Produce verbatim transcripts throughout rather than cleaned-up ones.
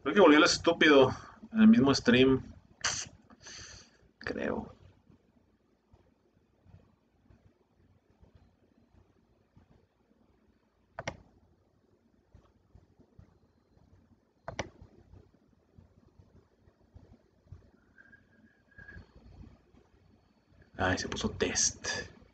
Creo que volvió el estúpido en el mismo stream, creo. Ay, se puso test.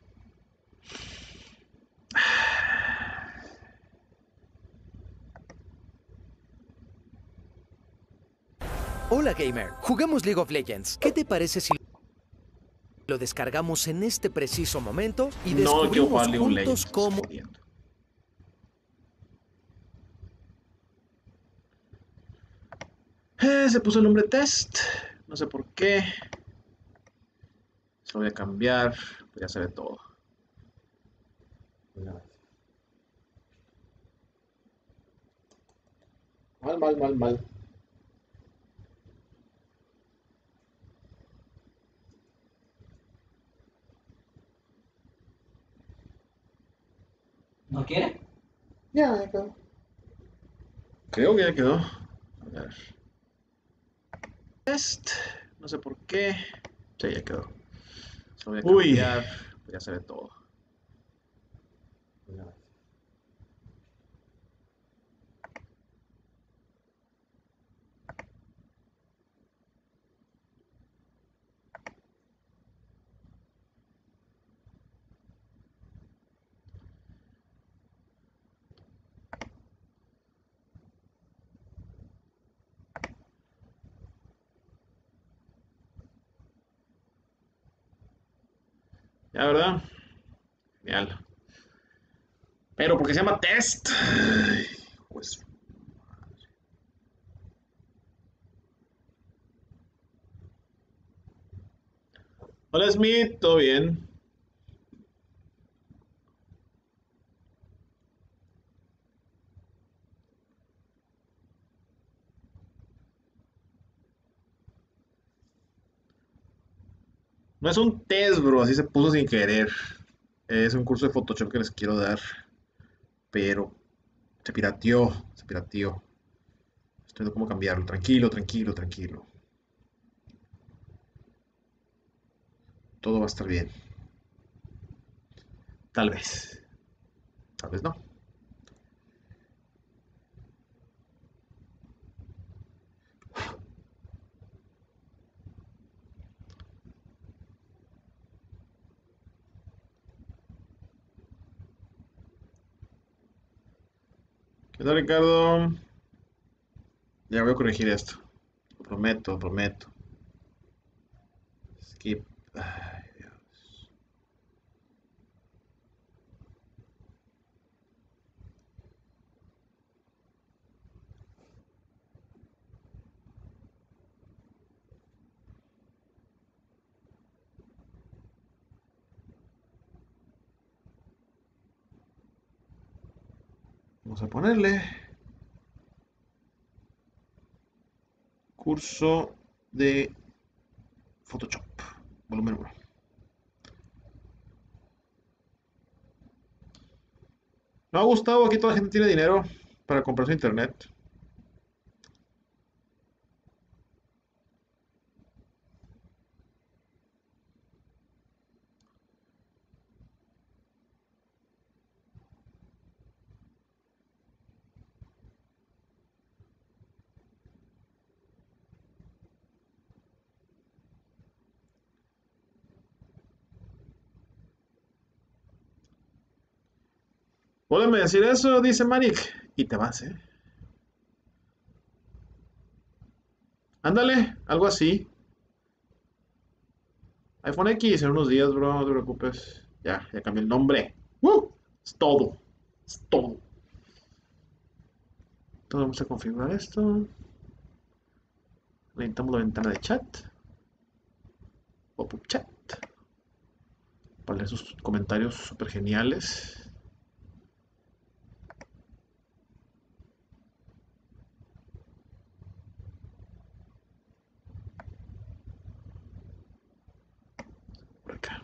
Hola gamer, juguemos League of Legends. ¿Qué te parece si lo descargamos en este preciso momento y No quiero descubrimos jugar League of juntos Legends, estás cómo... jodiendo. Eh, se puso el nombre test. No sé por qué. Se lo voy a cambiar. Pues ya se ve todo. Mal, mal, mal, mal. ¿No quiere? Ya, ya quedó. Creo que ya quedó. A ver. Test. No sé por qué. Sí, ya quedó. Se lo voy a Uy. cambiar. Pues ya se ve todo. Ya, ¿verdad? Genial. Pero porque se llama test. Ay, pues. Hola Smith, ¿todo bien? No es un test, bro, así se puso sin querer. Es un curso de Photoshop que les quiero dar, pero se pirateó, se pirateó. Estoy viendo cómo cambiarlo. Tranquilo, tranquilo, tranquilo. Todo va a estar bien. Tal vez. Tal vez no. ¿Qué tal, Ricardo? Ya voy a corregir esto. Lo prometo, lo prometo. Skip. Ay, Dios. Vamos a ponerle curso de Photoshop, volumen uno. No, Gustavo, aquí toda la gente tiene dinero para comprar su internet. Vuélveme a decir eso, dice Marik. Y te vas, ¿eh? Ándale, algo así. iPhone X en unos días, bro, no te preocupes. Ya, ya cambié el nombre. ¡Uh! Es todo. Es todo. Entonces vamos a configurar esto. Necesitamos la ventana de chat. Pop-up chat. Para leer sus comentarios súper geniales. Por acá.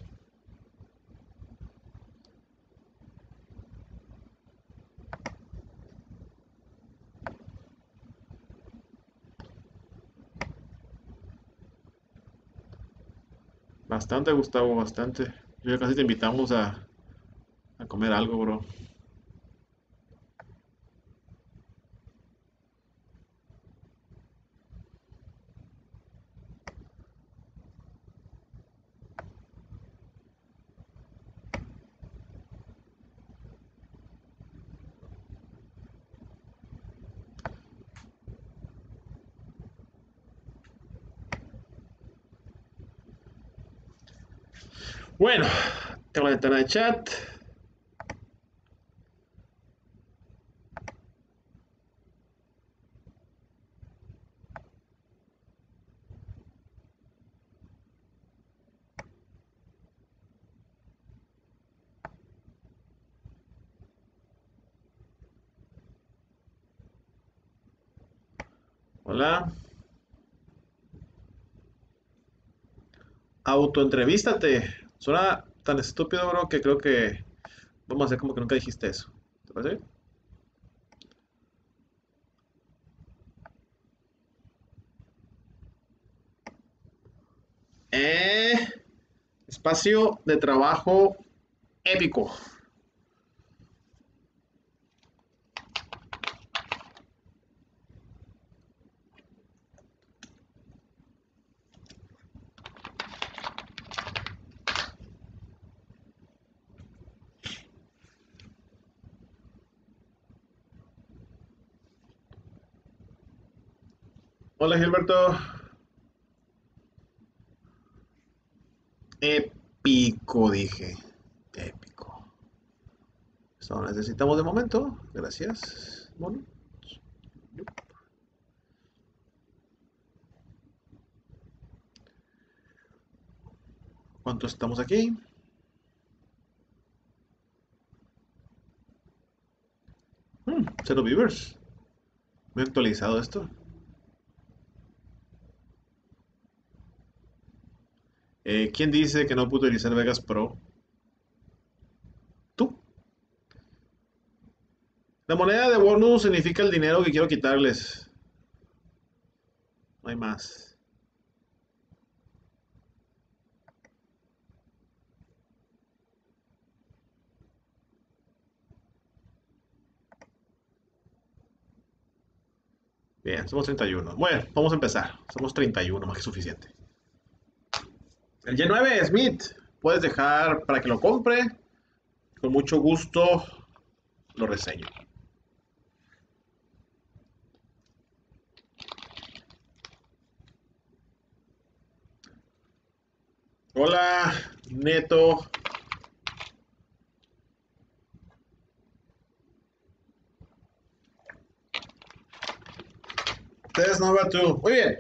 Bastante, Gustavo, bastante. Ya casi te invitamos a, a comer algo, bro. Bueno, tengo la ventana de chat. Hola. Autoentrevístate. Suena tan estúpido, bro, que creo que vamos a hacer como que nunca dijiste eso. ¿Te parece? Eh, espacio de trabajo épico. Hola, Gilberto. Épico, dije. Épico. Eso necesitamos de momento. Gracias. Bueno, ¿cuánto estamos aquí? Hmm, cero viewers. Me he actualizado esto. Eh, ¿quién dice que no puedo utilizar Vegas Pro? ¿Tú? La moneda de bonus significa el dinero que quiero quitarles. No hay más. Bien, somos treinta y uno. Bueno, vamos a empezar. Somos treinta y uno, más que suficiente. El Y nueve, Smith. Puedes dejar para que lo compre. Con mucho gusto lo reseño. Hola, Neto. Tess Nova tú. Muy bien.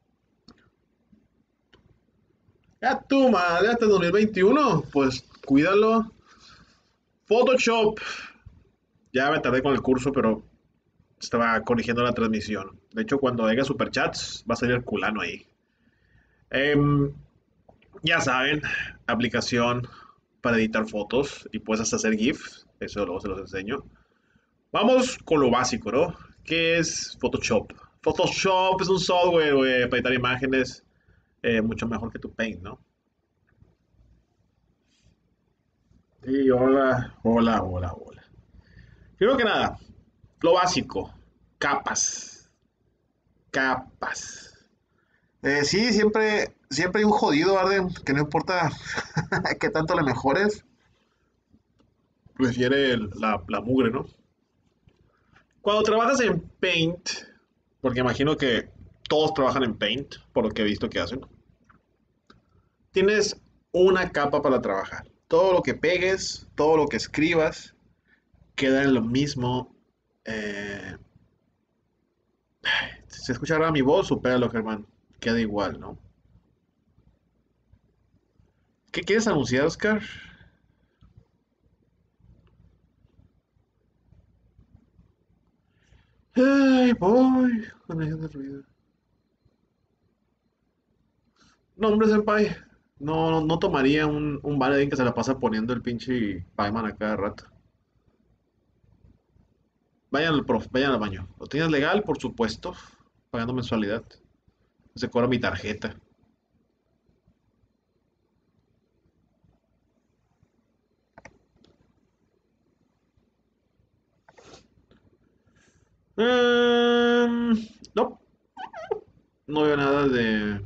Ya tú, madre, hasta dos mil veintiuno. Pues cuídalo. Photoshop. Ya me tardé con el curso, pero estaba corrigiendo la transmisión. De hecho, cuando haya superchats, va a salir el culano ahí. Em, ya saben, aplicación para editar fotos y puedes hasta hacer GIFs. Eso luego se los enseño. Vamos con lo básico, ¿no? ¿Qué es Photoshop? Photoshop es un software, güey, para editar imágenes eh, mucho mejor que tu Paint, ¿no? Sí, hola, hola, hola, hola. Primero que nada, lo básico, capas, capas. Eh, sí, siempre, siempre hay un jodido, Arden, que no importa qué tanto le mejores, prefiere el- la, la mugre, ¿no? Cuando trabajas en Paint, porque imagino que todos trabajan en Paint, por lo que he visto que hacen, tienes una capa para trabajar. Todo lo que pegues, todo lo que escribas, queda en lo mismo. eh, si se escucha ahora mi voz, supéralo, Germán. Queda igual, ¿no? ¿Qué quieres anunciar, Oscar? Ay, voy. Conexión de ruido. No, hombre, senpai. No, no, no tomaría un, un Paladin que se la pasa poniendo el pinche Paiman a cada rato. Vayan al prof, vayan al baño. Lo tienes legal, por supuesto. Pagando mensualidad. Se cobra mi tarjeta. Um, no, no veo nada de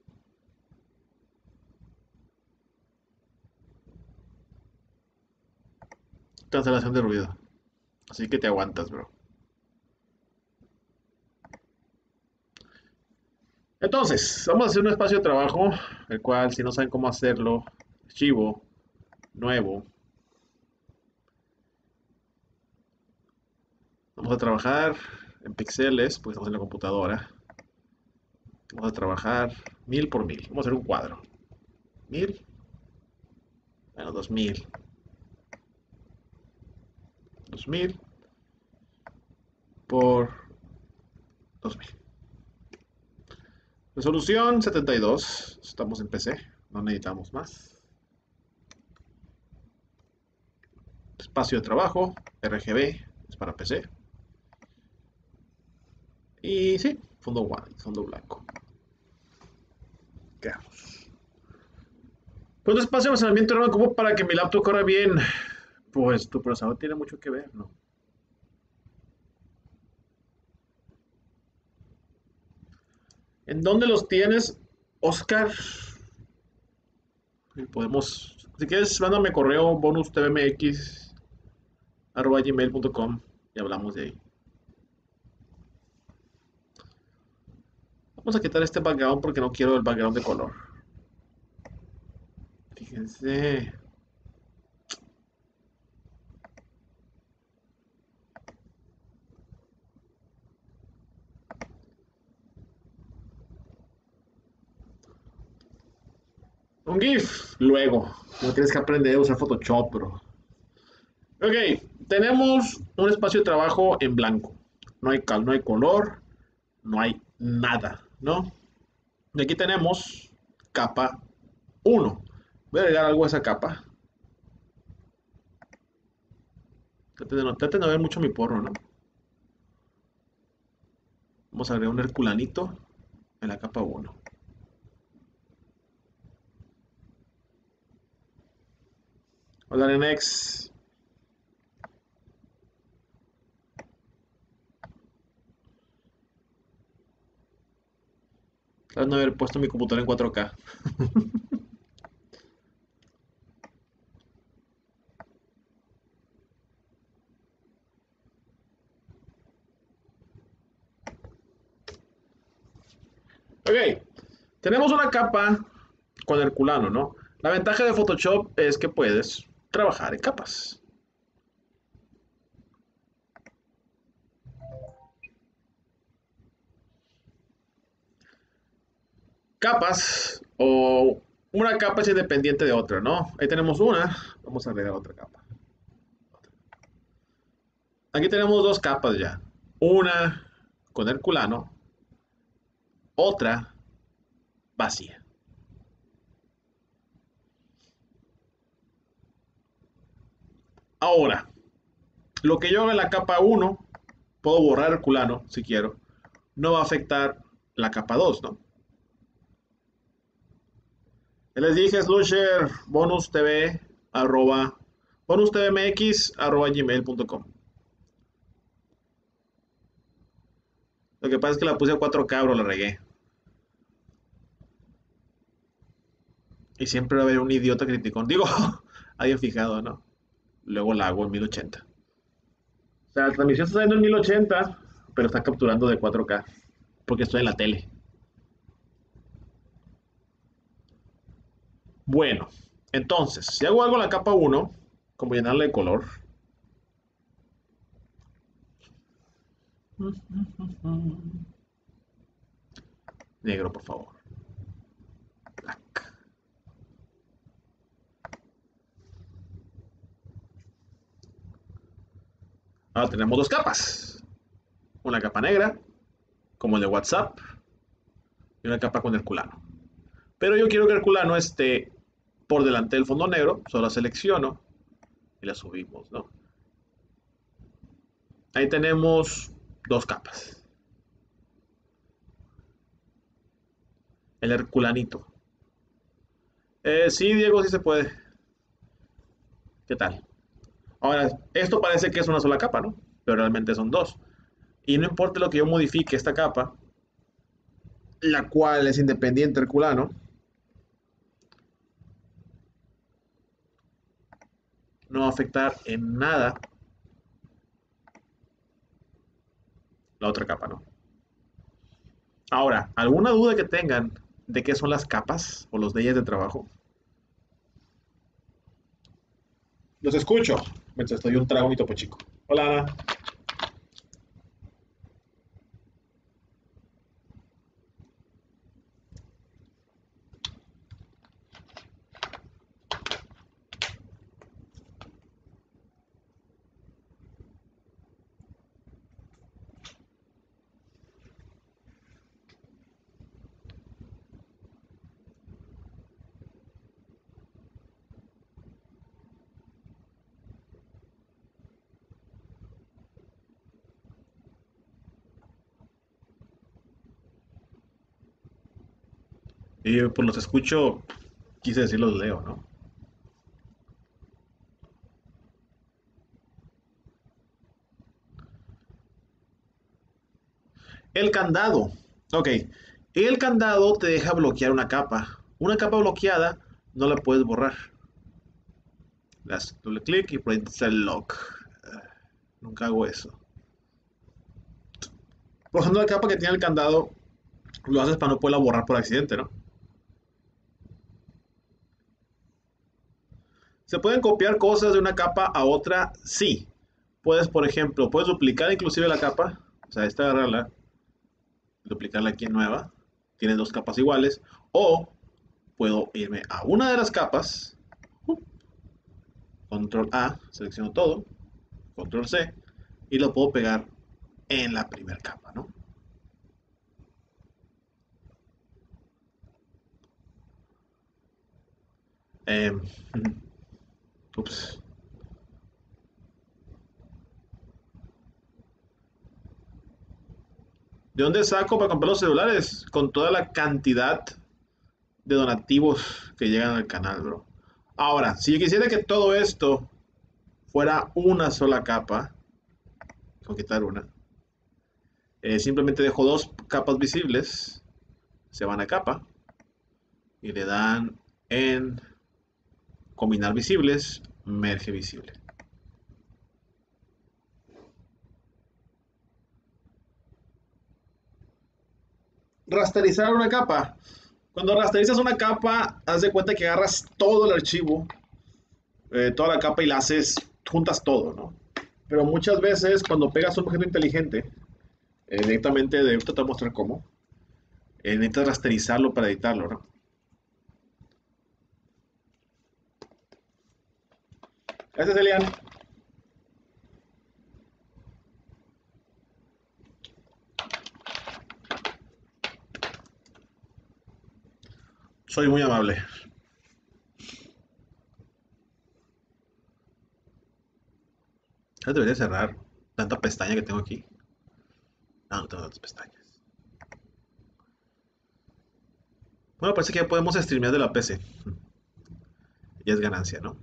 cancelación de ruido. Así que te aguantas, bro. Entonces, vamos a hacer un espacio de trabajo, el cual, si no saben cómo hacerlo, archivo, nuevo. Vamos a trabajar en píxeles, porque estamos en la computadora. Vamos a trabajar mil por mil. Vamos a hacer un cuadro. Mil, bueno, dos mil. Dos mil por dos mil. Resolución setenta y dos. Estamos en P C. No necesitamos más. Espacio de trabajo. R G B. Es para P C. Y sí, fondo white, fondo blanco. Quedamos. ¿Cuánto espacio de almacenamiento no ocupo para que mi laptop corra bien? Pues tu procesador tiene mucho que ver, ¿no? ¿En dónde los tienes, Oscar? Y podemos, si quieres, mándame correo bonustvmx arroba gmail punto com y hablamos de ahí. Vamos a quitar este background porque no quiero el background de color. Fíjense. Un GIF, luego. No tienes que aprender a usar Photoshop, bro. Ok, tenemos un espacio de trabajo en blanco. No hay cal, no hay color, no hay nada, ¿no? Y aquí tenemos capa uno. Voy a agregar algo a esa capa. Traten de no, traten de no ver mucho mi porro, ¿no? Vamos a agregar un herculanito en la capa uno. Hola, Nenex. Tras no haber puesto mi computadora en cuatro K. Ok, tenemos una capa con Herculano, ¿no? La ventaja de Photoshop es que puedes trabajar en capas. Capas o una capa es independiente de otra, ¿no? Ahí tenemos una, vamos a agregar otra capa. Aquí tenemos dos capas ya. Una con Herculano, otra vacía. Ahora, lo que yo haga en la capa uno, puedo borrar Herculano si quiero. No va a afectar la capa dos, ¿no? Ya les dije, Slusher, bonus tv, arroba, bonustvmx, arroba gmail punto com. Lo que pasa es que la puse a cuatro K, bro, la regué. Y siempre va a haber un idiota criticón. Digo, alguien fijado, ¿no? Luego la hago en mil ochenta. O sea, la transmisión está saliendo en mil ochenta, pero está capturando de cuatro K. Porque estoy en la tele. Bueno, entonces, si hago algo en la capa uno, como llenarle de color. Negro, por favor. Black. Ahora tenemos dos capas. Una capa negra, como el de WhatsApp, y una capa con Herculano. Pero yo quiero que Herculano esté por delante del fondo negro, solo la selecciono y la subimos, ¿no? Ahí tenemos dos capas. El Herculanito. Eh, sí, Diego, sí se puede. ¿Qué tal? Ahora, esto parece que es una sola capa, ¿no? Pero realmente son dos. Y no importa lo que yo modifique esta capa, la cual es independiente Herculano, no va a afectar en nada la otra capa, ¿no? Ahora, ¿alguna duda que tengan de qué son las capas o los leyes de trabajo? Los escucho mientras estoy un trago mi topo chico. Hola, Ana. Y pues los escucho, quise decir los leo, ¿no? El candado. Ok. El candado te deja bloquear una capa. Una capa bloqueada no la puedes borrar. Le das doble clic y por ahí está el lock. Uh, nunca hago eso. Por ejemplo, la capa que tiene el candado lo haces para no poderla borrar por accidente, ¿no? ¿Se pueden copiar cosas de una capa a otra? Sí. Puedes, por ejemplo, puedes duplicar inclusive la capa. O sea, esta agarrarla, duplicarla aquí en nueva. Tienes dos capas iguales. O puedo irme a una de las capas. Control A, selecciono todo. Control C. Y lo puedo pegar en la primera capa, ¿no? Eh, ups. ¿De dónde saco para comprar los celulares? Con toda la cantidad de donativos que llegan al canal, bro. Ahora, si yo quisiera que todo esto fuera una sola capa, voy a quitar una, eh, simplemente dejo dos capas visibles, se van a capa y le dan en combinar visibles, merge visible. Rasterizar una capa. Cuando rasterizas una capa, haz de cuenta que agarras todo el archivo, eh, toda la capa y la haces, juntas todo, ¿no? Pero muchas veces cuando pegas un objeto inteligente, eh, directamente, de ahorita te voy a mostrar cómo, eh, necesitas rasterizarlo para editarlo, ¿no? Gracias, Elian. Soy muy amable. Ya debería cerrar tanta pestaña que tengo aquí. No, no tengo tantas pestañas. Bueno, parece que ya podemos streamear de la P C. Ya es ganancia, ¿no?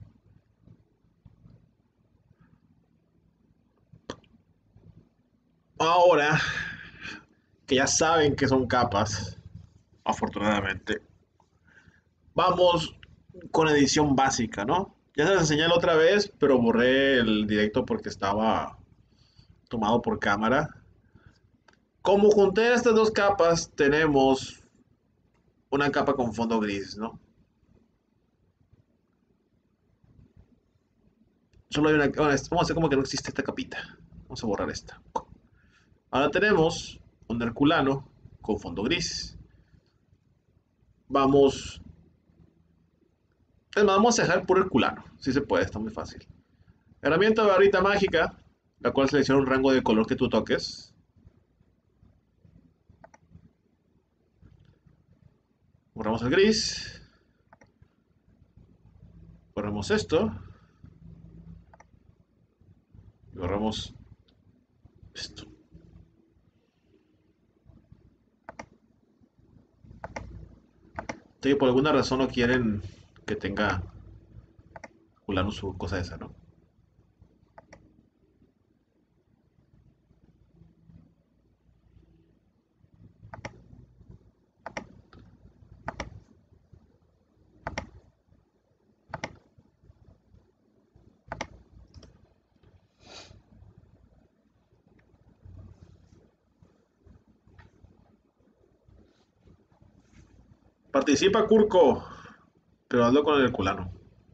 Ahora que ya saben que son capas, afortunadamente, vamos con edición básica, ¿no? Ya se les enseñé la otra vez, pero borré el directo porque estaba tomado por cámara. Como junté estas dos capas, tenemos una capa con fondo gris, ¿no? Solo hay una. Bueno, vamos a hacer como que no existe esta capita. Vamos a borrar esta. Ahora tenemos un Herculano con fondo gris. Vamos. Es más, vamos a dejar puro Herculano. Si sí se puede, está muy fácil. Herramienta de barrita mágica, la cual selecciona un rango de color que tú toques. Borramos el gris. Borramos esto. Y borramos esto. Si por alguna razón no quieren que tenga Herculano su cosa esa, ¿no? Participa, Curco, pero hazlo con el herculano.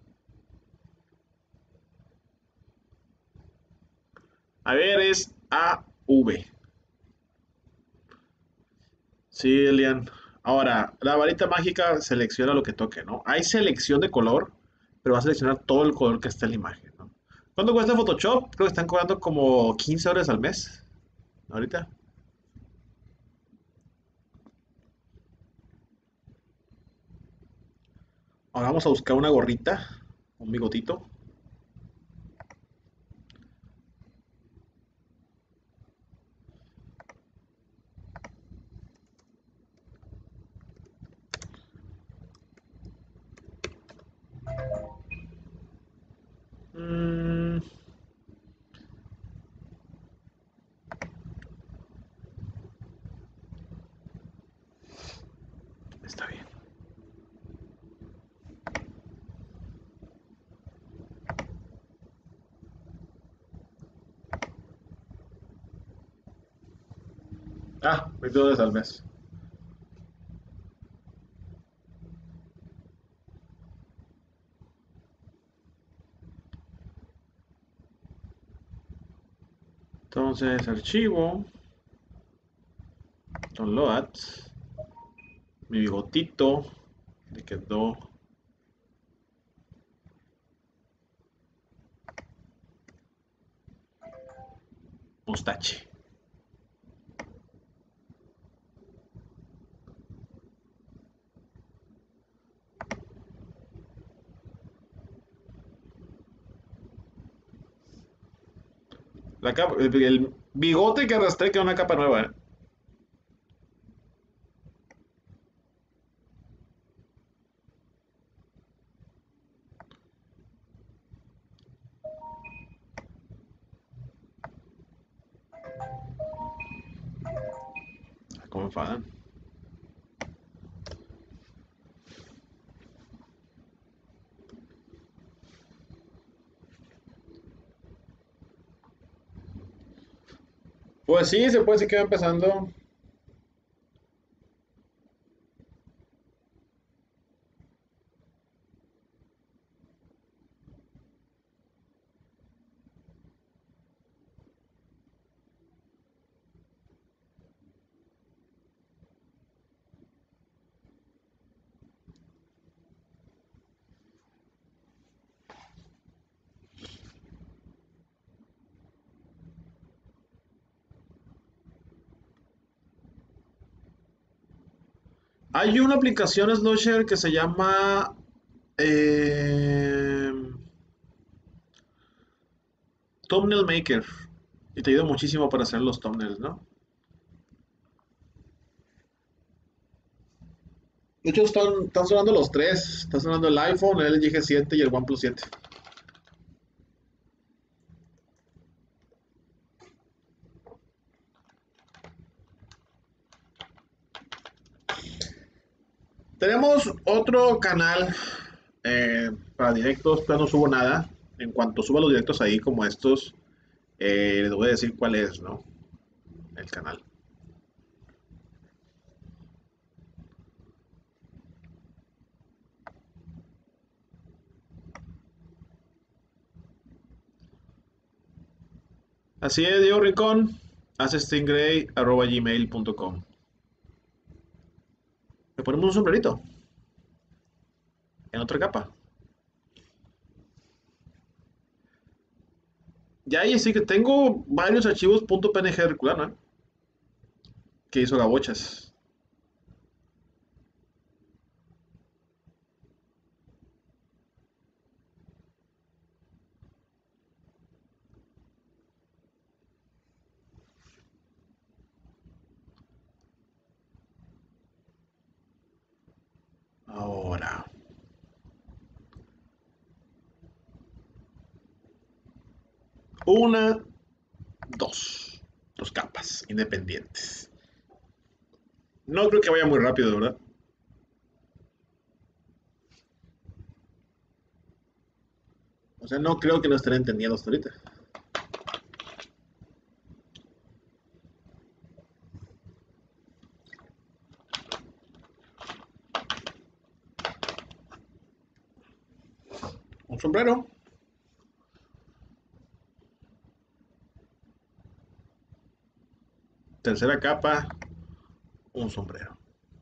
A ver, es A V. Sí, Elian. Ahora, la varita mágica selecciona lo que toque, ¿no? Hay selección de color, pero va a seleccionar todo el color que está en la imagen, ¿no? ¿Cuánto cuesta Photoshop? Creo que están cobrando como quince dólares al mes. Ahorita. Ahora vamos a buscar una gorrita, un bigotito. Mm, está bien. Ah, veinte dólares al mes. Entonces, archivo, download, mi bigotito, le quedó mostache. La capa, el, el bigote que arrastré queda una capa nueva, ¿eh? ¿Cómo enfadan? Pues sí, se puede decir que va empezando. Hay una aplicación Slusher que se llama eh, Thumbnail Maker y te ayuda muchísimo para hacer los thumbnails, ¿no? De hecho, están, están sonando los tres. Está sonando el iPhone, el L G G siete y el OnePlus siete. Tenemos otro canal eh, para directos, pero no subo nada. En cuanto suba los directos ahí como estos, eh, les voy a decir cuál es, ¿no? El canal. Así es, Diego Rincón, stingray arroba gmail punto com. Le ponemos un sombrerito en otra capa. Ya ahí sí que tengo varios archivos .png de Herculano, ¿eh? Que hizo Gabochas. Ahora, una, dos. Dos capas independientes. No creo que vaya muy rápido, ¿verdad? O sea, no creo que no estén entendiendo hasta ahorita. sombrero. Tercera capa, un sombrero.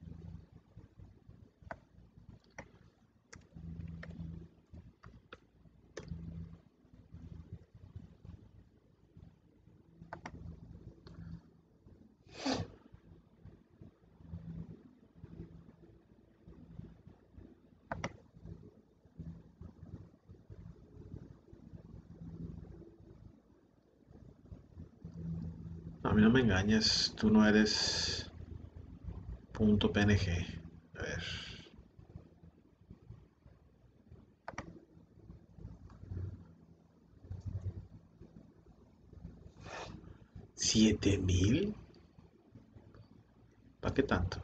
A mí no me engañes, tú no eres punto P N G. A ver. ¿Siete mil? ¿Para qué tanto?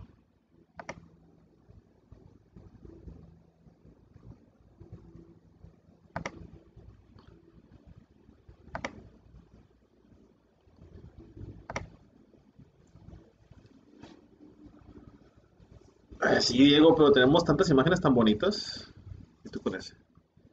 Ah, sí, Diego, pero tenemos tantas imágenes tan bonitas. ¿Y tú con ese?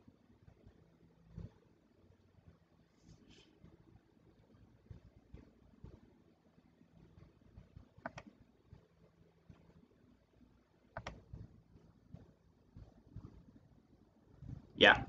Ya.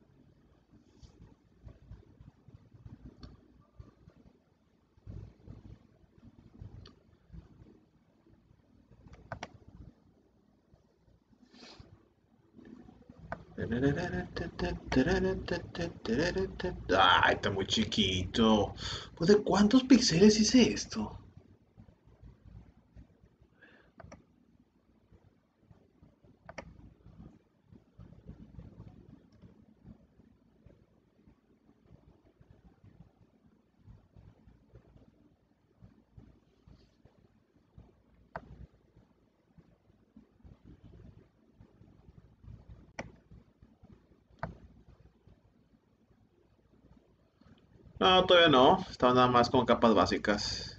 Ay, está muy chiquito. Pues, ¿de cuántos píxeles hice esto? No, todavía no. Estaba nada más con capas básicas.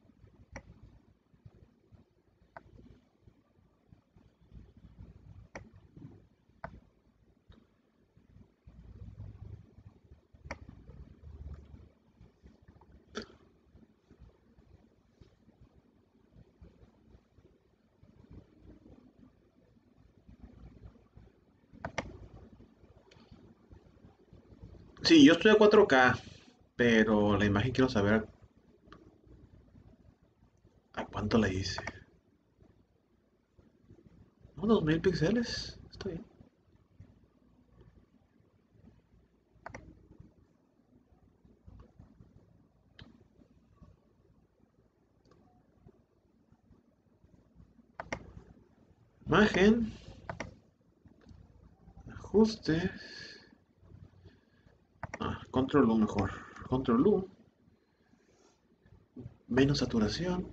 Sí, yo estoy a cuatro K, pero la imagen quiero saber a cuánto la hice. No, dos mil píxeles. Está bien. Imagen. Ajuste. Ah, control U mejor. Control U. Menos saturación.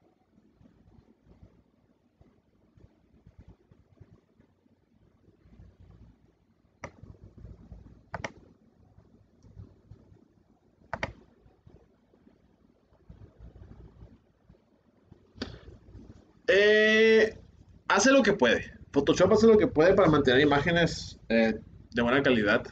Eh, hace lo que puede. Photoshop hace lo que puede para mantener imágenes eh, de buena calidad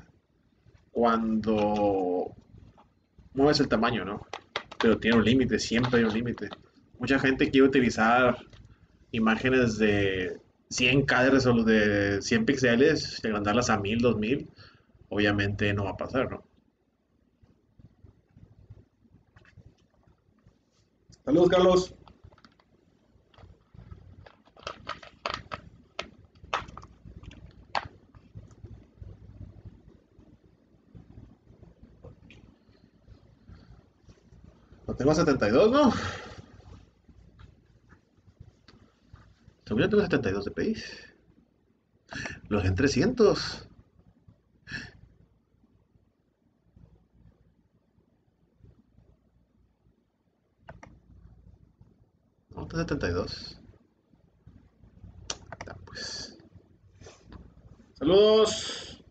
cuando mueves el tamaño, ¿no? Pero tiene un límite, siempre hay un límite. Mucha gente quiere utilizar imágenes de cien K de resolución de cien píxeles y agrandarlas a mil, dos mil. Obviamente no va a pasar, ¿no? Saludos, Carlos. Lo tengo a setenta y dos, ¿no? Según yo tengo setenta y dos de P I. Lo dejé en trescientos. No, está setenta y dos. Ya, pues. Saludos.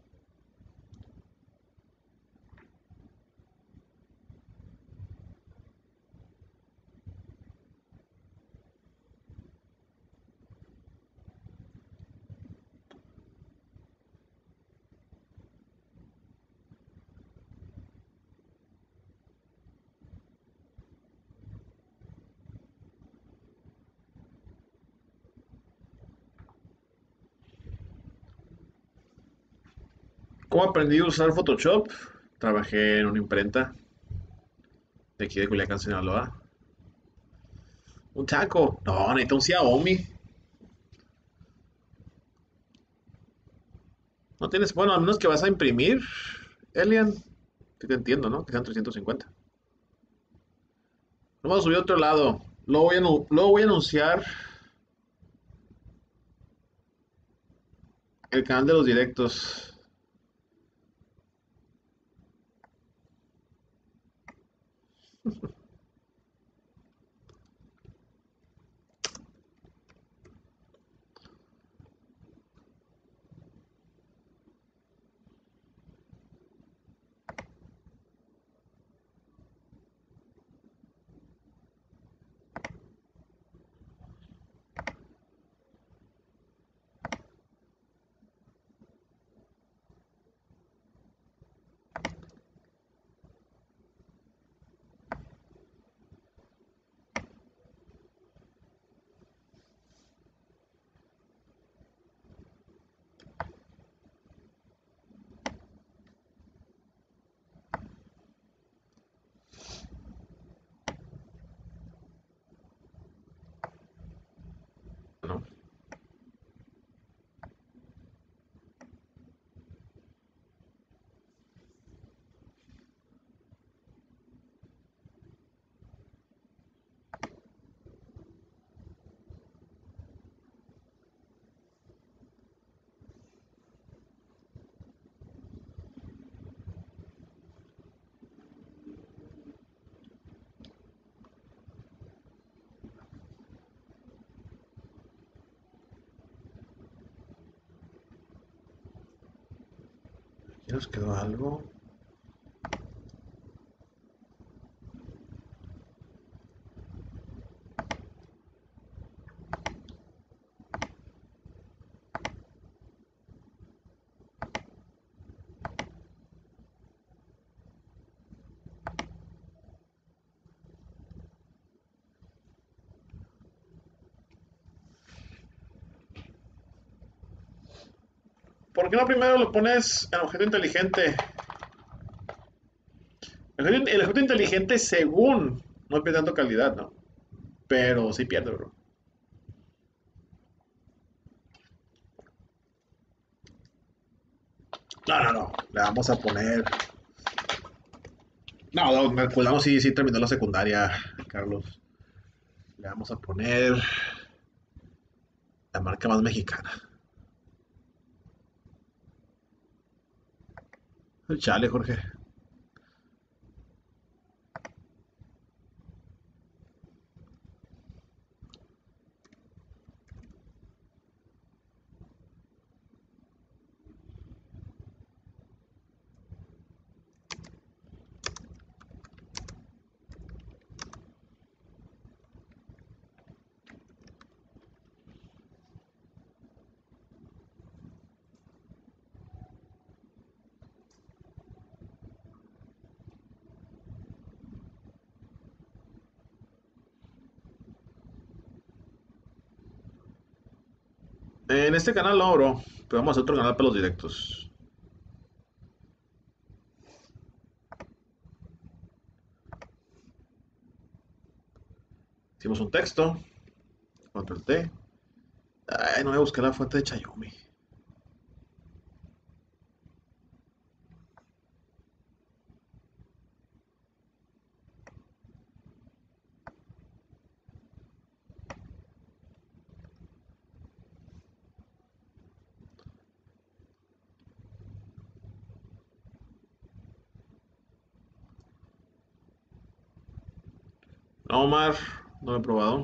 ¿Cómo aprendí a usar Photoshop? Trabajé en una imprenta de aquí de Culiacán, Sinaloa. Un taco. No, necesito un Xiaomi. No tienes, bueno, a menos que vas a imprimir, Elian. Que te entiendo, ¿no? Que sean trescientos cincuenta. Vamos a subir a otro lado. Luego voy a, anu- luego voy a anunciar el canal de los directos. ¿No? Aquí nos quedó algo. ¿Por qué no primero lo pones en objeto inteligente? El objeto, el objeto inteligente, según, no pierde tanto calidad, ¿no? Pero sí pierde, bro. No, no, no. Le vamos a poner. No, no, me culamos sí, sí terminó la secundaria, Carlos. Le vamos a poner la marca más mexicana. Chale, Jorge. En este canal no, bro. Pero vamos a hacer otro canal para los directos. Hicimos un texto. Control T. Ay, no voy a buscar la fuente de Xiaomi. No, Omar. No lo he probado.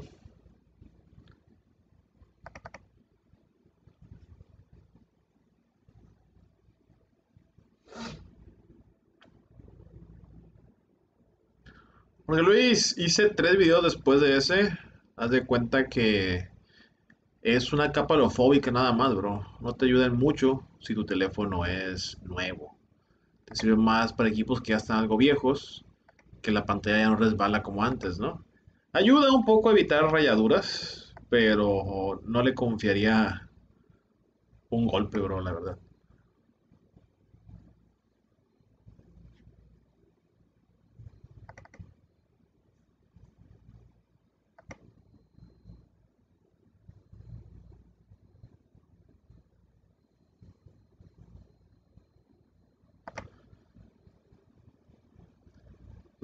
Porque Luis, hice tres videos después de ese. Haz de cuenta que es una capa aerofóbica nada más, bro. No te ayudan mucho si tu teléfono es nuevo. Te sirve más para equipos que ya están algo viejos, que la pantalla ya no resbala como antes, ¿no? Ayuda un poco a evitar rayaduras, pero no le confiaría un golpe, bro, la verdad.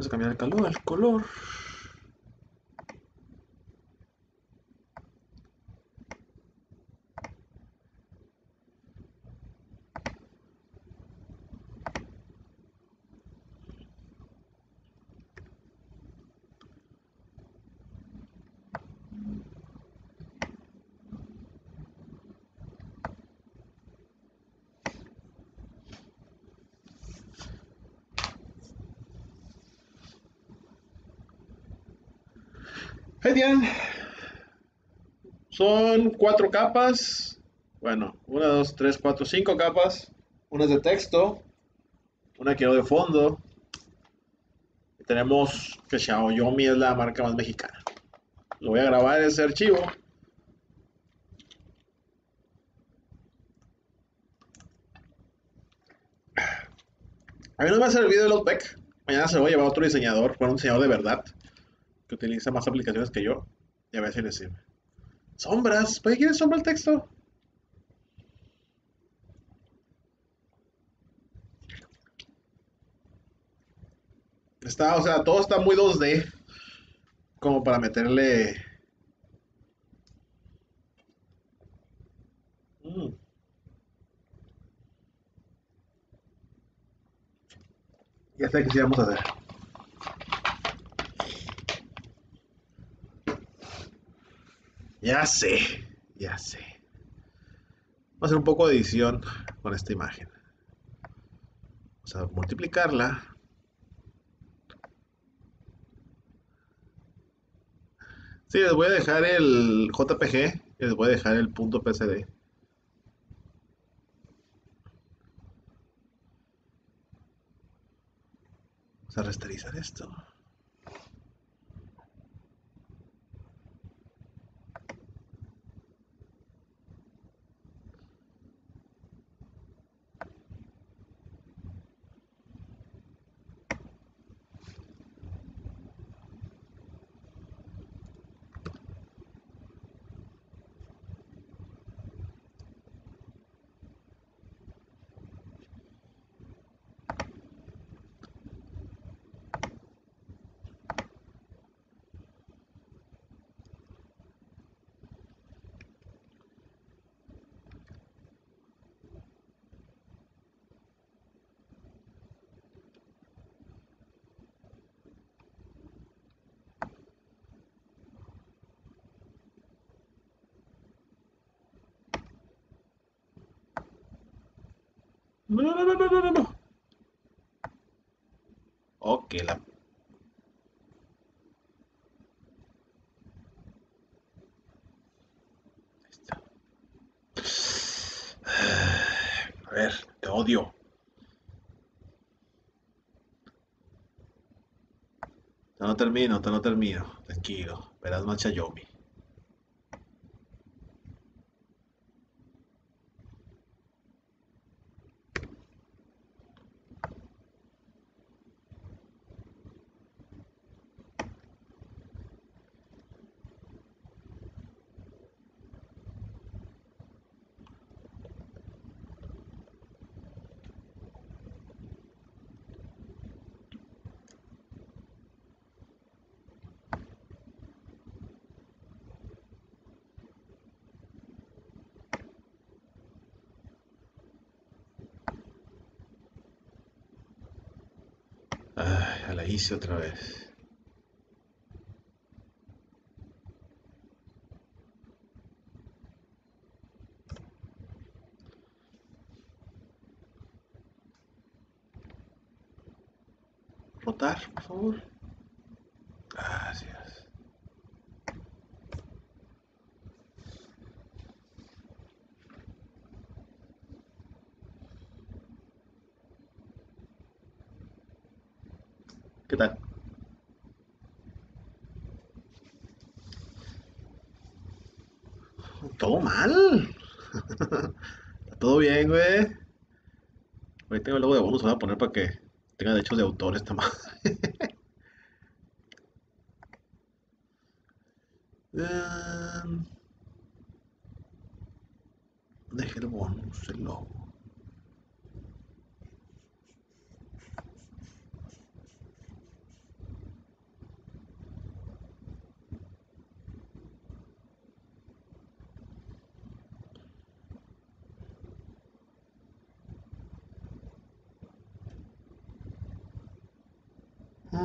Vamos a cambiar el calor, el color. Genial. Son cuatro capas. Bueno, una, dos, tres, cuatro, cinco capas. Una es de texto, una quiero de fondo. Y tenemos que Xiaomi es la marca más mexicana. Lo voy a grabar ese archivo. A mí no me ha servido el Outback. Mañana se lo voy a llevar a otro diseñador, bueno, un diseñador de verdad, que utiliza más aplicaciones que yo. Y a ver si le sirve. Sombras, ¿para qué quieres sombra el texto? Está, o sea, todo está muy dos D. Como para meterle. Mm, ya sé qué sí vamos a hacer. Ya sé, ya sé. Vamos a hacer un poco de edición con esta imagen. Vamos a multiplicarla. Sí, les voy a dejar el J P G y les voy a dejar el punto P C D. Vamos a resterizar esto. No, no, no, no, no, no, no. Ok, la. A ver, te odio. Te no termino, te no termino. Tranquilo, verás más Xiaomi. Ay, ya la hice otra vez. Rotar, por favor. Gracias. ¿Qué tal? Todo mal. Está todo bien, güey. Ahí tengo el logo de bonus, voy a poner para que tenga derechos de autor esta madre. Um, Deje el bonus, el logo.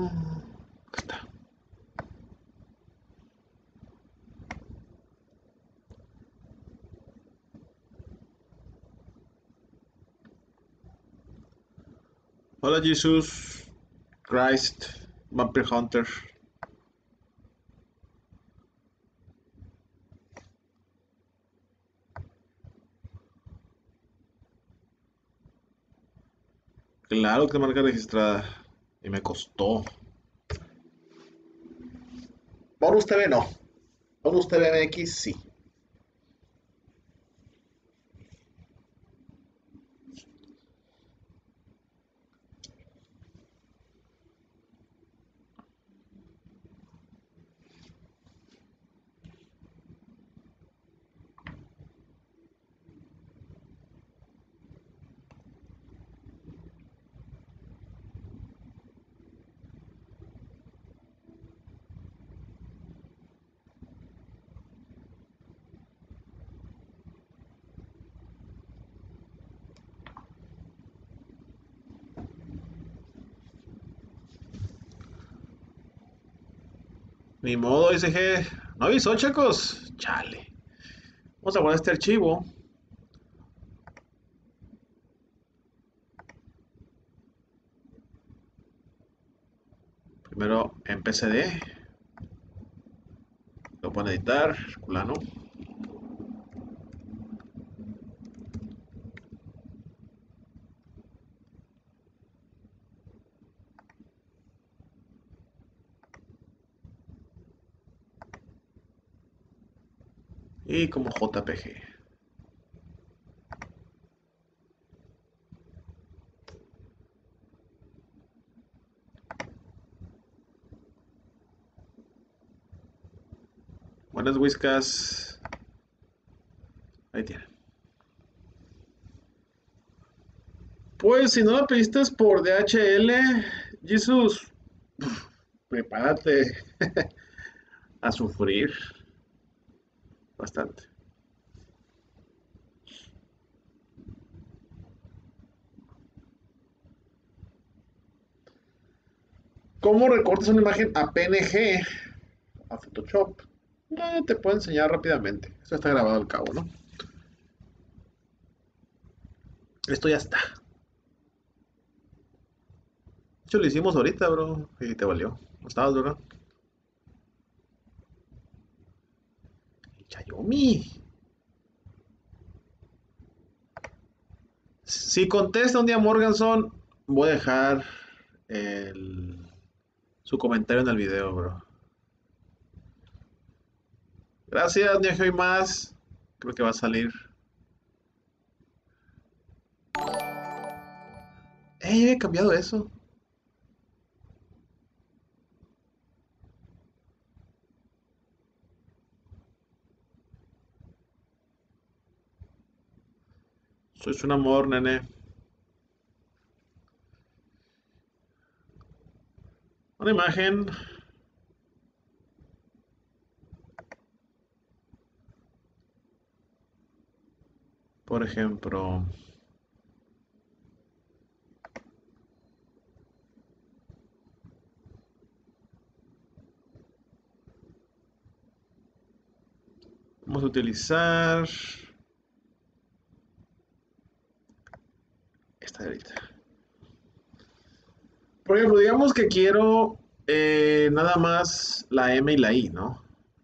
Está. Hola Jesus, Christ, Vampire Hunter. Claro que marca registrada. Y me costó. Bonus T V no. Bonus T V M X sí. Ni modo, S G. No avisó, chicos. Chale. Vamos a guardar este archivo. Primero en P C D. Lo pueden editar, culano. Y como J P G. Buenas whiskas. Ahí tienen. Pues si no la pediste por D H L, Jesus, prepárate a sufrir bastante. ¿Cómo recortas una imagen a P N G a Photoshop? No, te puedo enseñar rápidamente. Esto está grabado al cabo, ¿no? Esto ya está. De hecho, lo hicimos ahorita, bro. Y te valió. ¿No estabas, bro? Chayomi. Si contesta un día Morganson, voy a dejar el, su comentario en el video, bro. Gracias, ni hay más. Creo que va a salir. Eh, he cambiado eso. Sois un amor, nene. Una imagen. Por ejemplo. Vamos a utilizar esta de ahorita. Por ejemplo, digamos que quiero eh, nada más la M y la I, ¿no?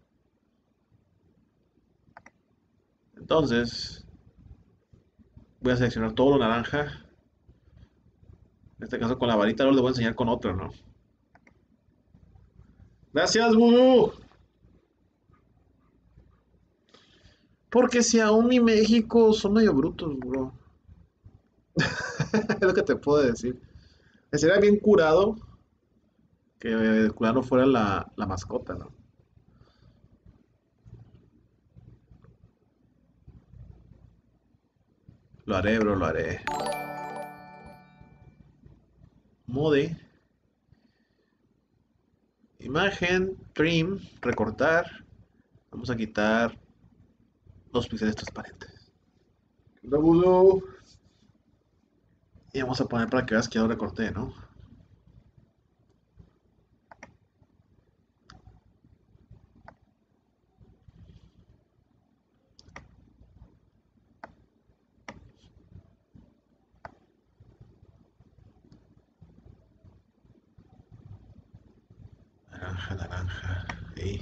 Entonces, voy a seleccionar todo lo naranja. En este caso con la varita, ahora le voy a enseñar con otra, ¿no? Gracias, Bubu. Porque si aún mi México son medio brutos, bro. Es lo que te puedo decir. Sería bien curado que el curado fuera la, la mascota, ¿no? Lo haré, bro, lo haré. Mode. Imagen, trim, recortar. Vamos a quitar los píxeles transparentes. Y vamos a poner para que veas que ya lo recorté, ¿no? naranja, naranja. Ahí.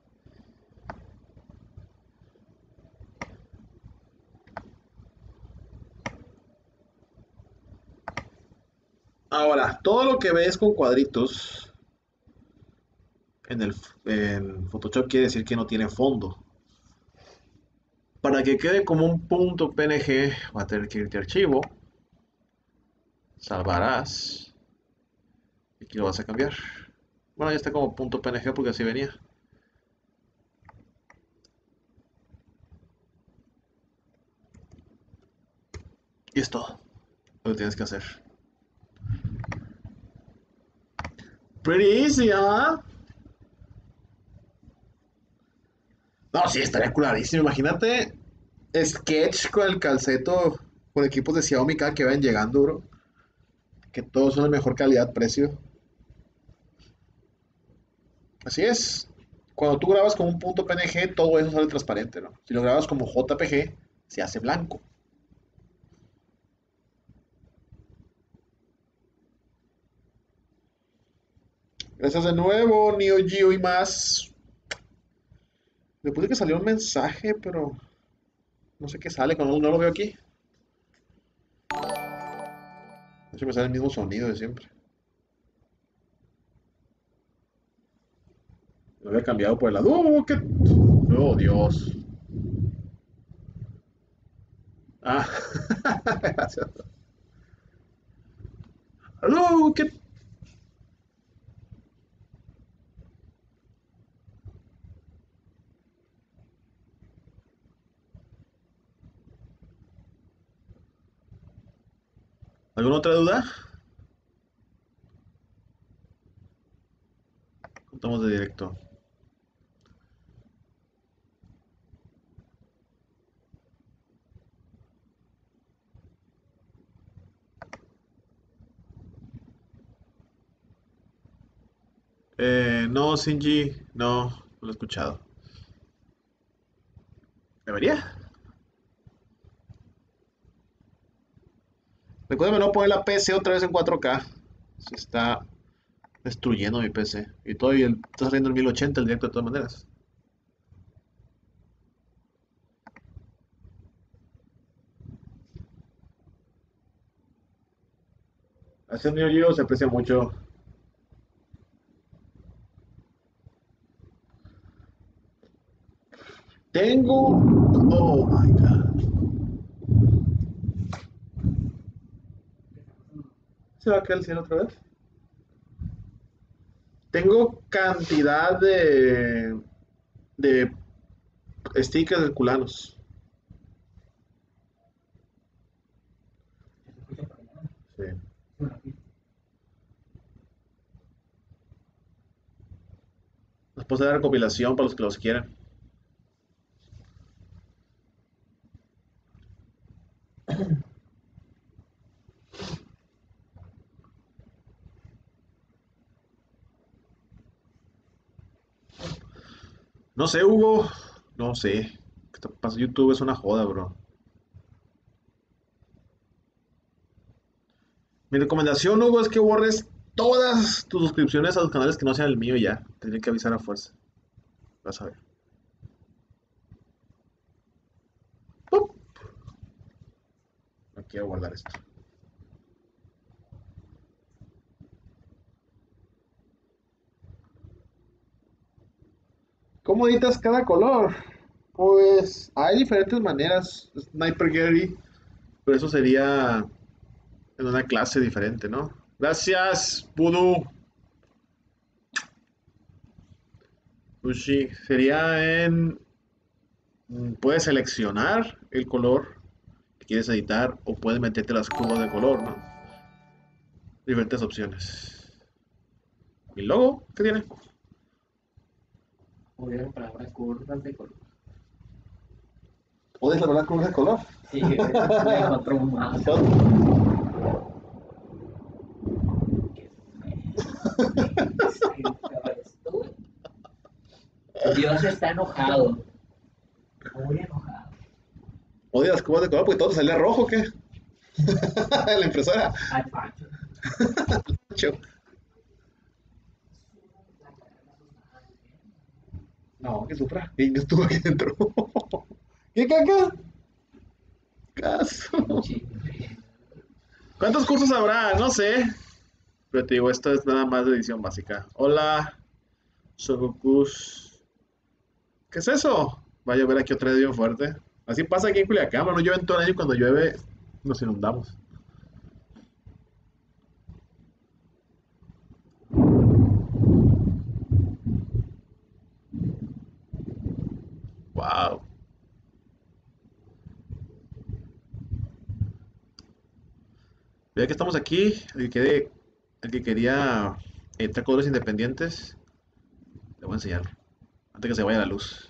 Ahora, todo lo que ves con cuadritos en el en Photoshop quiere decir que no tiene fondo. Para que quede como un punto P N G, va a tener que irte a archivo, salvarás, y aquí lo vas a cambiar. Bueno, ya está como punto P N G porque así venía. Y es todo lo que tienes que hacer. Pretty easy, ¿ah? ¿eh? No, sí, estaría curadísimo. Imagínate Sketch con el calceto con equipos de Xiaomi cada que vayan llegando, bro. Que todos son de mejor calidad-precio. Así es. Cuando tú grabas como un punto P N G, todo eso sale transparente, ¿no? Si lo grabas como J P G, se hace blanco. Gracias de nuevo, Neo Geo y más. Me puse que salió un mensaje, pero no sé qué sale cuando no lo veo aquí. De hecho, me sale el mismo sonido de siempre. Lo había cambiado por el lado. ¡Oh, qué! ¡Oh, Dios! Ah, gracias. ¡Aló! ¿Qué? ¿Alguna otra duda? Contamos de directo. Eh, no, Shinji, no, no lo he escuchado. ¿Debería? Recuérdame no poner la P C otra vez en cuatro K. Se está destruyendo mi P C. Y todavía el- está saliendo en mil ochenta el directo de todas maneras. Hace un Neo Geo se aprecia mucho. Tengo. Oh my god. ¿Se va a caer el cielo otra vez? Tengo cantidad de. de stickers herculanos. Sí. Después de la recopilación para los que los quieran. No sé, Hugo. No sé. ¿Qué te pasa? YouTube es una joda, bro. Mi recomendación, Hugo, es que borres todas tus suscripciones a los canales que no sean el mío y ya. Tendré que avisar a fuerza. Vas a ver. ¡Pup! No quiero guardar esto. ¿Cómo editas cada color? Pues hay diferentes maneras. Sniper Gary, pero eso sería en una clase diferente, ¿no? Gracias, Voodoo. Sushi. Sería en. mm, Puedes seleccionar el color que quieres editar o puedes meterte las curvas de color, ¿no? Diferentes opciones. ¿Mi logo? ¿Qué tiene? Odio la palabra curvas de color. ¿Puedes la verdad curvas de color? Sí, le encontró un más. Dios está enojado. Muy enojado. ¿Odias las curvas de color porque todo te salía rojo o qué? La impresora. Al Pacho. Cho. No, que sufra. ¿Quién estuvo aquí dentro? ¿Qué caca? Tengo Caso. chisme. ¿Cuántos cursos habrá? No sé. Pero te digo, esto es nada más de edición básica. Hola, Sogokus. ¿Qué es eso? Va a llover aquí otra vez bien fuerte. Así pasa aquí en Culiacán, no llueve en todo el año y cuando llueve nos inundamos. Wow. Ya que estamos aquí, el que, quede- el que quería entrar colores independientes, le voy a enseñar antes que se vaya la luz.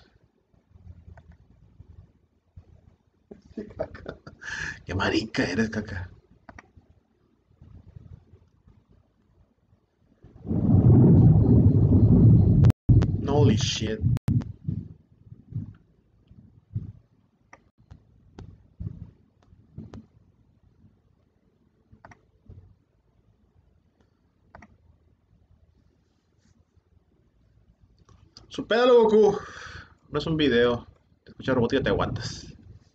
Qué marica eres, caca. Holy shit. Supéralo, Goku. No es un video. Te escucha robótica, te aguantas.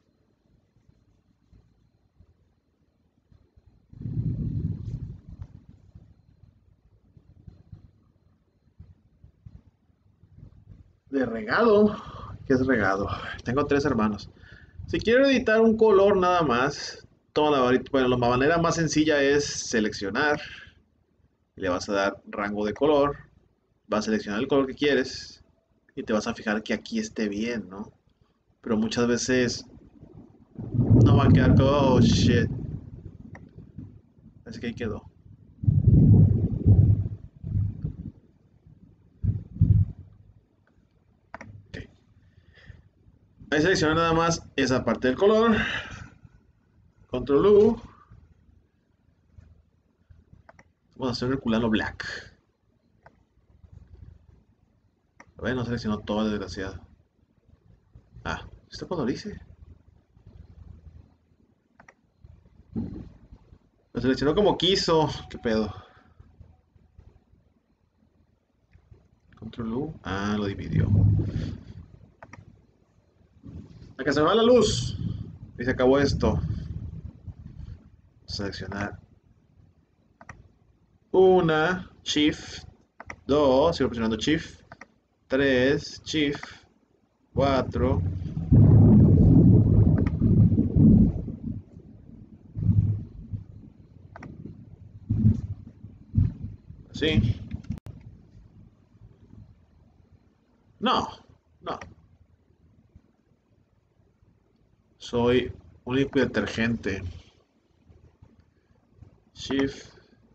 De regado. ¿Qué es regado? Tengo tres hermanos. Si quiero editar un color nada más, toda la, vari- bueno, la manera más sencilla es seleccionar. Y le vas a dar rango de color. Vas a seleccionar el color que quieres. Y te vas a fijar que aquí esté bien, ¿no? Pero muchas veces no va a quedar como, oh shit. Así que ahí quedó. Ok. Ahí selecciona nada más esa parte del color. Control U. Vamos a hacer el culano black. A ver, no seleccionó todo el desgraciado. Ah, ¿esto cuando lo hice? Lo seleccionó como quiso. ¿Qué pedo? Control U. Ah, lo dividió. Acá se me va la luz. Y se acabó esto. Seleccionar una. Shift. Dos. Sigo presionando Shift. Tres. Shift. Cuatro. Así. No. No. Soy un limpio detergente. Shift.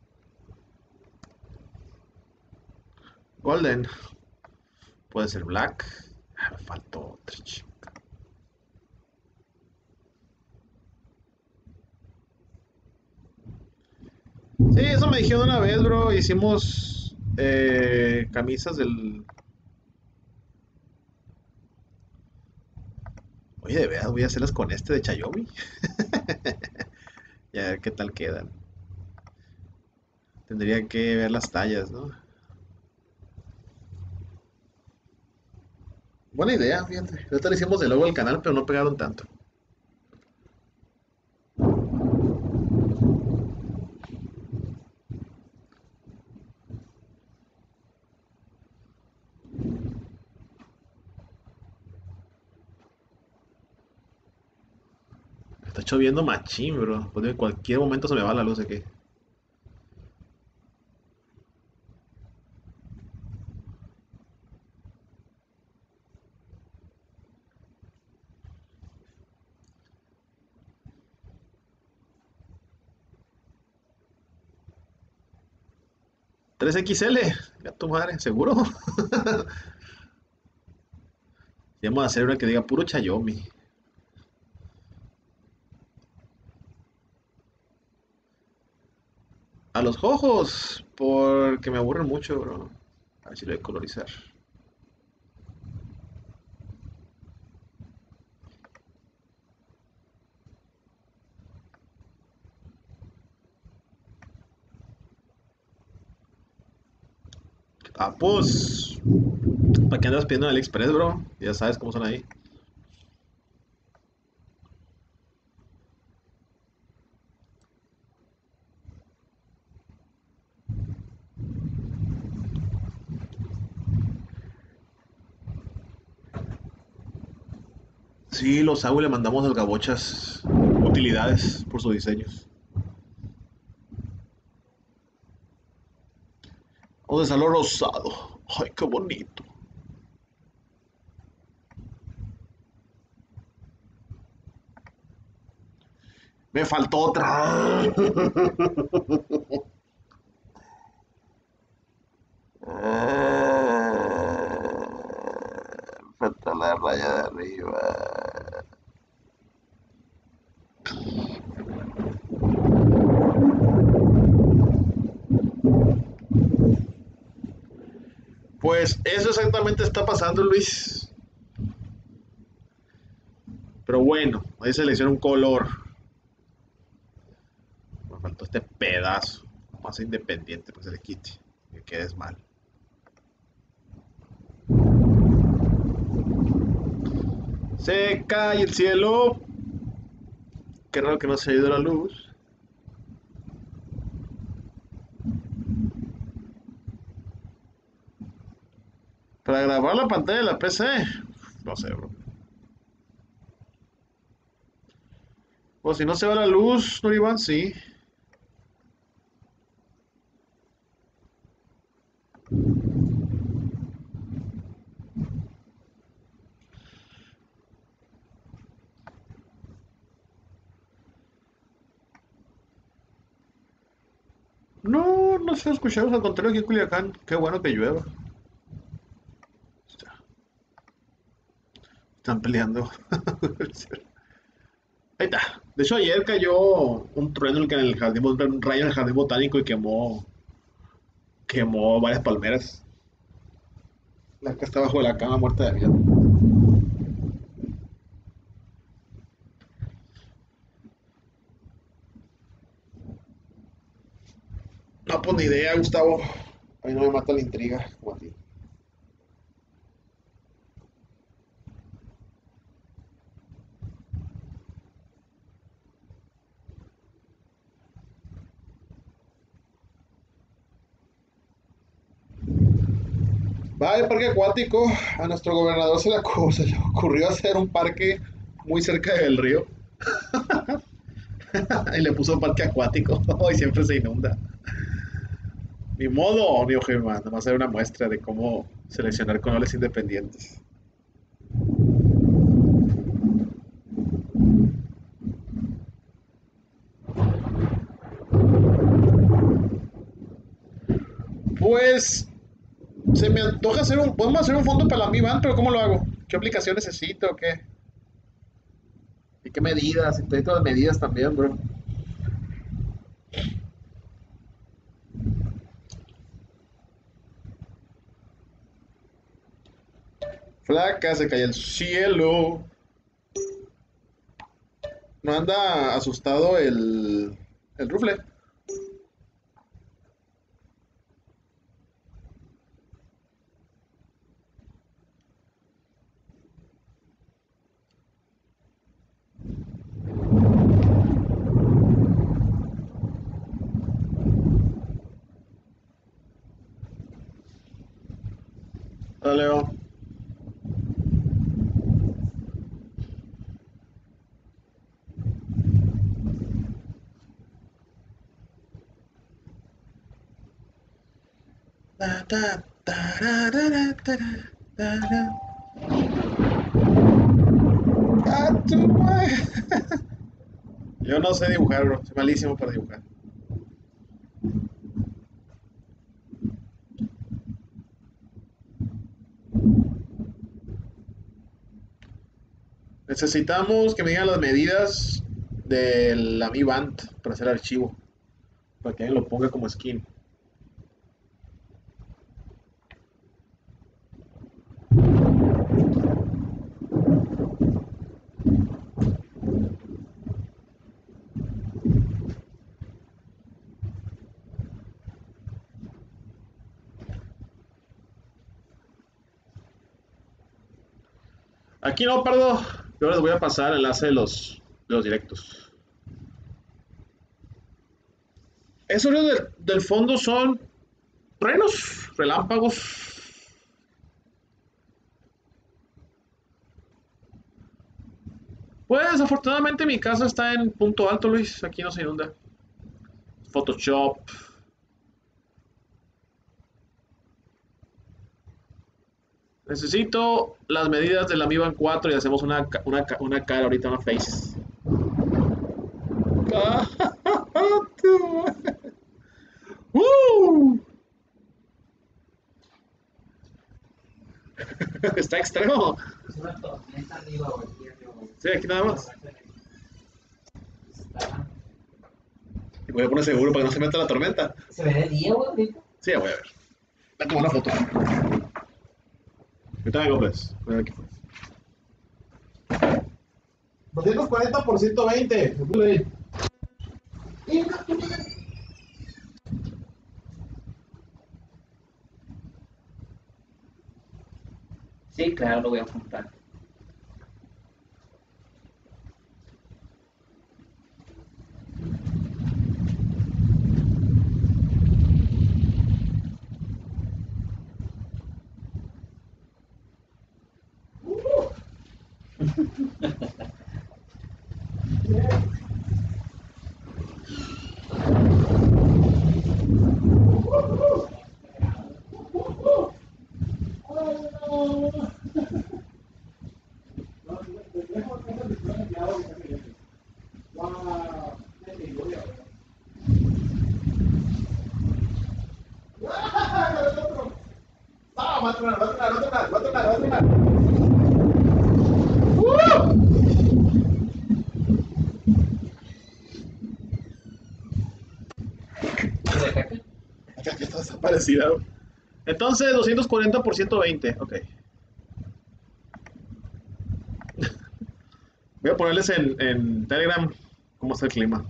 Golden. Puede ser black. Ah, me faltó otra chica. Sí, eso me dijeron una vez, bro. Hicimos eh, camisas del. Oye, de verdad, voy a hacerlas con este de Chayomi. Y a ver qué tal quedan. Tendría que ver las tallas, ¿no? Buena idea, fíjate. Ahorita le hicimos de logo al canal, pero no pegaron tanto. Está lloviendo machín, bro. Pues en cualquier momento se me va la luz aquí. tres X L. Ya tu madre, ¿seguro? Y vamos a hacer una que diga puro Chayomi. A los ojos, porque me aburren mucho, bro. A ver si lo voy a colorizar. Ah, pues. ¿Para qué andas pidiendo en AliExpress, bro? Ya sabes cómo son ahí. Sí, los hago y le mandamos al Gabochas utilidades por sus diseños. Vamos a lo rosado. Ay, qué bonito. Me faltó otra. Falta la raya de arriba. Pues eso exactamente está pasando, Luis. Pero bueno, ahí selecciona un color. Me faltó este pedazo. Más independiente, pues se le quite. Que quedes mal. Se cae el cielo. Qué raro que no se ha ido la luz. Para grabar la pantalla de la P C. No sé, bro. O si no se va la luz, Noriban, sí. No, no se escuchamos, al contrario aquí en Culiacán. Qué bueno que llueva. Están peleando. Ahí está. De hecho, ayer cayó un trueno en el jardín, un rayo en el jardín botánico y quemó, quemó varias palmeras. La que está bajo de la cama muerta de miedo. No, pues ni idea, Gustavo. A mí no me mata la intriga como a ti. Va al parque acuático. A nuestro gobernador se le, se le ocurrió hacer un parque muy cerca del río. Y le puso parque acuático. Y siempre se inunda. Ni modo, ni Ojema. Nada más era una muestra de cómo seleccionar colores independientes. Pues se me antoja hacer un. Podemos hacer un fondo para la Mi Band, pero ¿cómo lo hago? ¿Qué aplicación necesito? ¿Qué? ¿Y qué medidas? Y todas las medidas también, bro. Flaca, se cae el cielo. ¿No anda asustado el, el rufle? Hola, Leo. Ta, ta, tararara, tara, tara. Ah, tu madre. Yo no sé dibujar, bro. Soy malísimo para dibujar. Necesitamos que me digan las medidas de la Mi Band para hacer archivo. Para que alguien lo ponga como skin. Aquí no, Pardo. Yo les voy a pasar el enlace de los, de los directos. Esos del, del fondo son truenos, relámpagos. Pues afortunadamente mi casa está en punto alto, Luis. Aquí no se inunda. Photoshop. Necesito las medidas de la Mi Band cuatro y hacemos una, una, una cara ahorita, una face. ¡Uh! Está extremo. Es una tormenta arriba o aquí arriba. Sí, aquí nada más. Está... Voy a poner seguro para que no se meta la tormenta. Se ve de día, güey, ahorita. Sí, voy a ver. Da como una foto. Ahorita vengo, pues. Voy a ver aquí, pues. doscientos cuarenta por ciento veinte. Sí, claro, lo voy a apuntar. Acá está desaparecida. Entonces, doscientos cuarenta por ciento veinte. Ok. Voy a ponerles en, en Telegram cómo está el clima.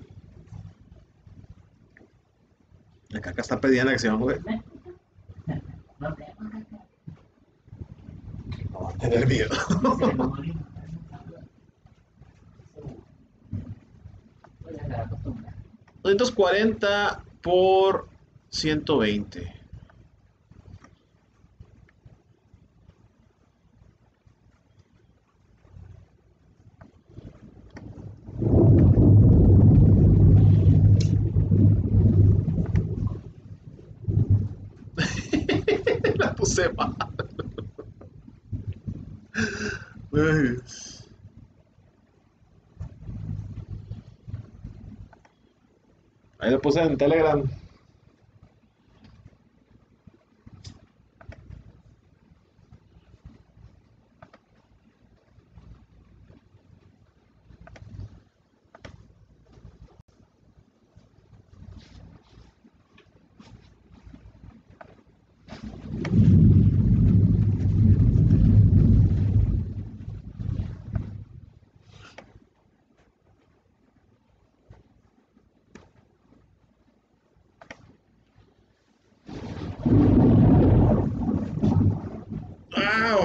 La caca está pidiendo que se vamos, güey. No te No va a tener miedo. voy a estar acostumbrado. doscientos cuarenta por ciento veinte. La puse mal. Ay. Ahí lo puse en Telegram. Wow.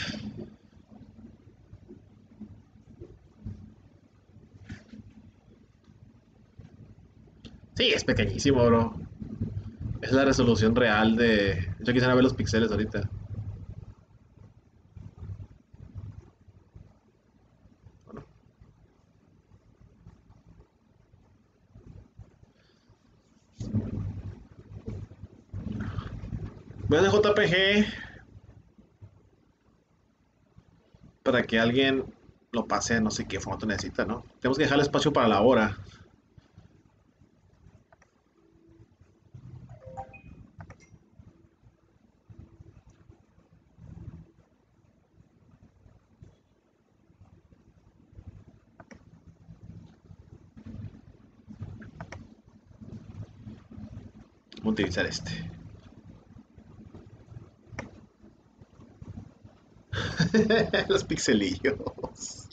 Sí, es pequeñísimo, bro. Es la resolución real de... Yo quisiera ver los píxeles ahorita. Bueno. Voy a hacer J P G para que alguien lo pase, no sé qué formato necesita, ¿no? Tenemos que dejar espacio para la hora. Vamos a utilizar este. Los pixelillos.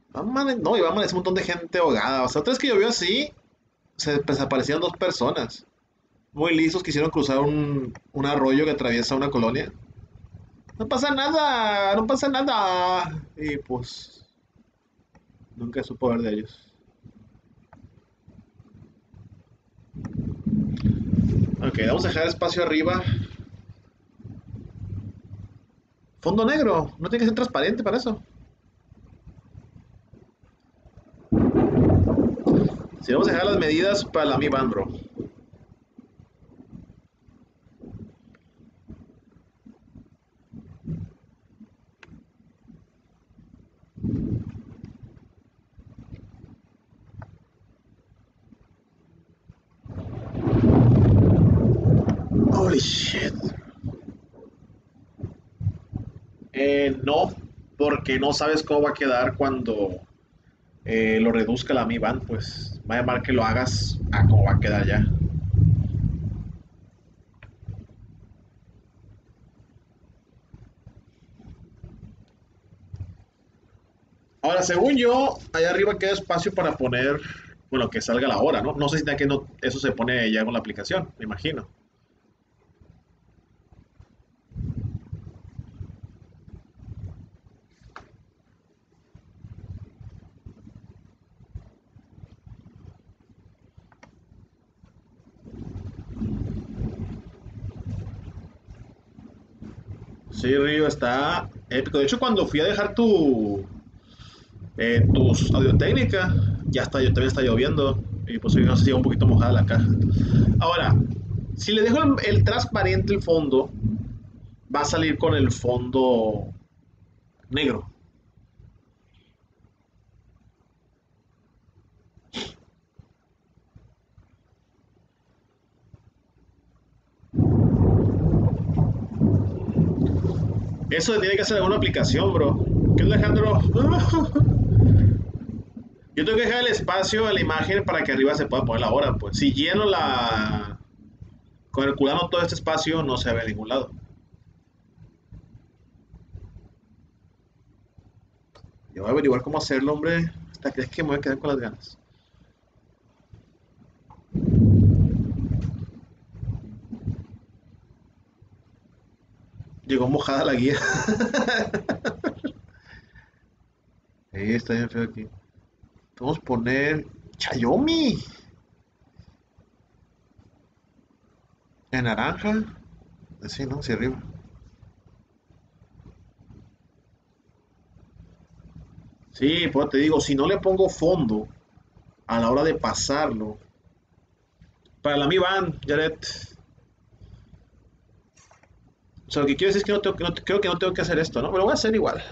Va a amane- no, y va a amanecer un montón de gente ahogada. O sea, otra vez que llovió así, se desaparecieron dos personas. Muy listos, quisieron cruzar un, un arroyo que atraviesa una colonia. No pasa nada, no pasa nada. Y pues, nunca supo ver de ellos. Ok, vamos a dejar espacio arriba. Fondo negro, no tiene que ser transparente para eso. Si vamos a dejar las medidas para la Mi Band, bro. Holy shit. Eh, no, porque no sabes cómo va a quedar cuando eh, lo reduzca la Mi Band, pues va a llamar que lo hagas a cómo va a quedar ya. Ahora, según yo, allá arriba queda espacio para poner, bueno, que salga la hora, ¿no? No sé si que no, eso se pone ya con la aplicación, me imagino. Sí, Río, está épico. De hecho, cuando fui a dejar tu, eh, tus audio técnica, ya está, yo también está lloviendo. Y pues no sé si llega un poquito mojada la caja. Ahora, si le dejo el, el transparente el fondo, va a salir con el fondo negro. Eso tiene que hacer alguna aplicación, bro. ¿Qué onda, Alejandro? Yo tengo que dejar el espacio a la imagen para que arriba se pueda poner la hora. Pues si lleno la. Con el culano todo este espacio, no se ve en ningún lado. Yo voy a averiguar cómo hacerlo, hombre. Hasta crees que me voy a quedar con las ganas. Llegó mojada la guía. Eh, está bien feo aquí. Vamos a poner Chayomi en naranja. Así, ¿no? Hacia arriba. Sí, pues te digo, si no le pongo fondo a la hora de pasarlo. Para la Mi Band, Jared. O sea, lo que quiero decir es que, no tengo, que no, creo que no tengo que hacer esto, ¿no? Pero lo voy a hacer igual.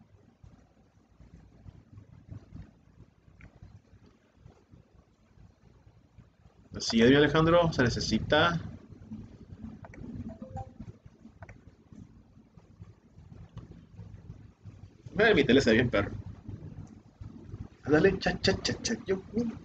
Así es, mi Alejandro. Se necesita. Mira, mi tele está bien, perro. Dale, cha, cha, cha, cha, yo.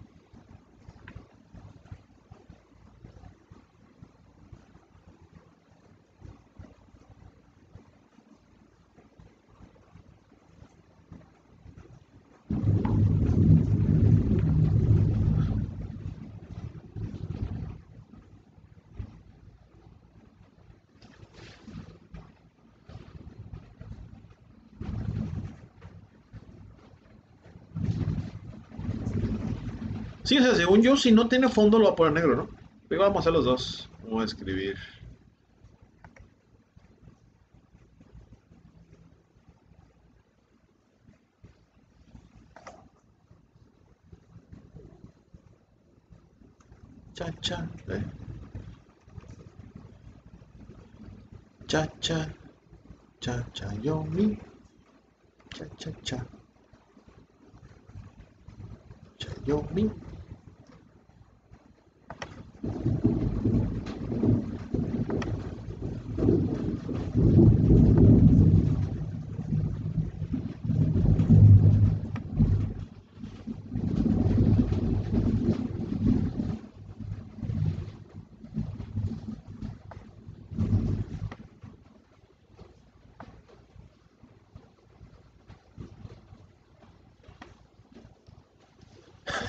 Sí, o sea, según yo, si no tiene fondo, lo voy a poner negro, ¿no? Igual vamos a hacer los dos. Vamos a escribir. Cha, cha, eh. Cha, cha, cha, cha, yo, mi. Cha, cha, cha, cha, yo, mi.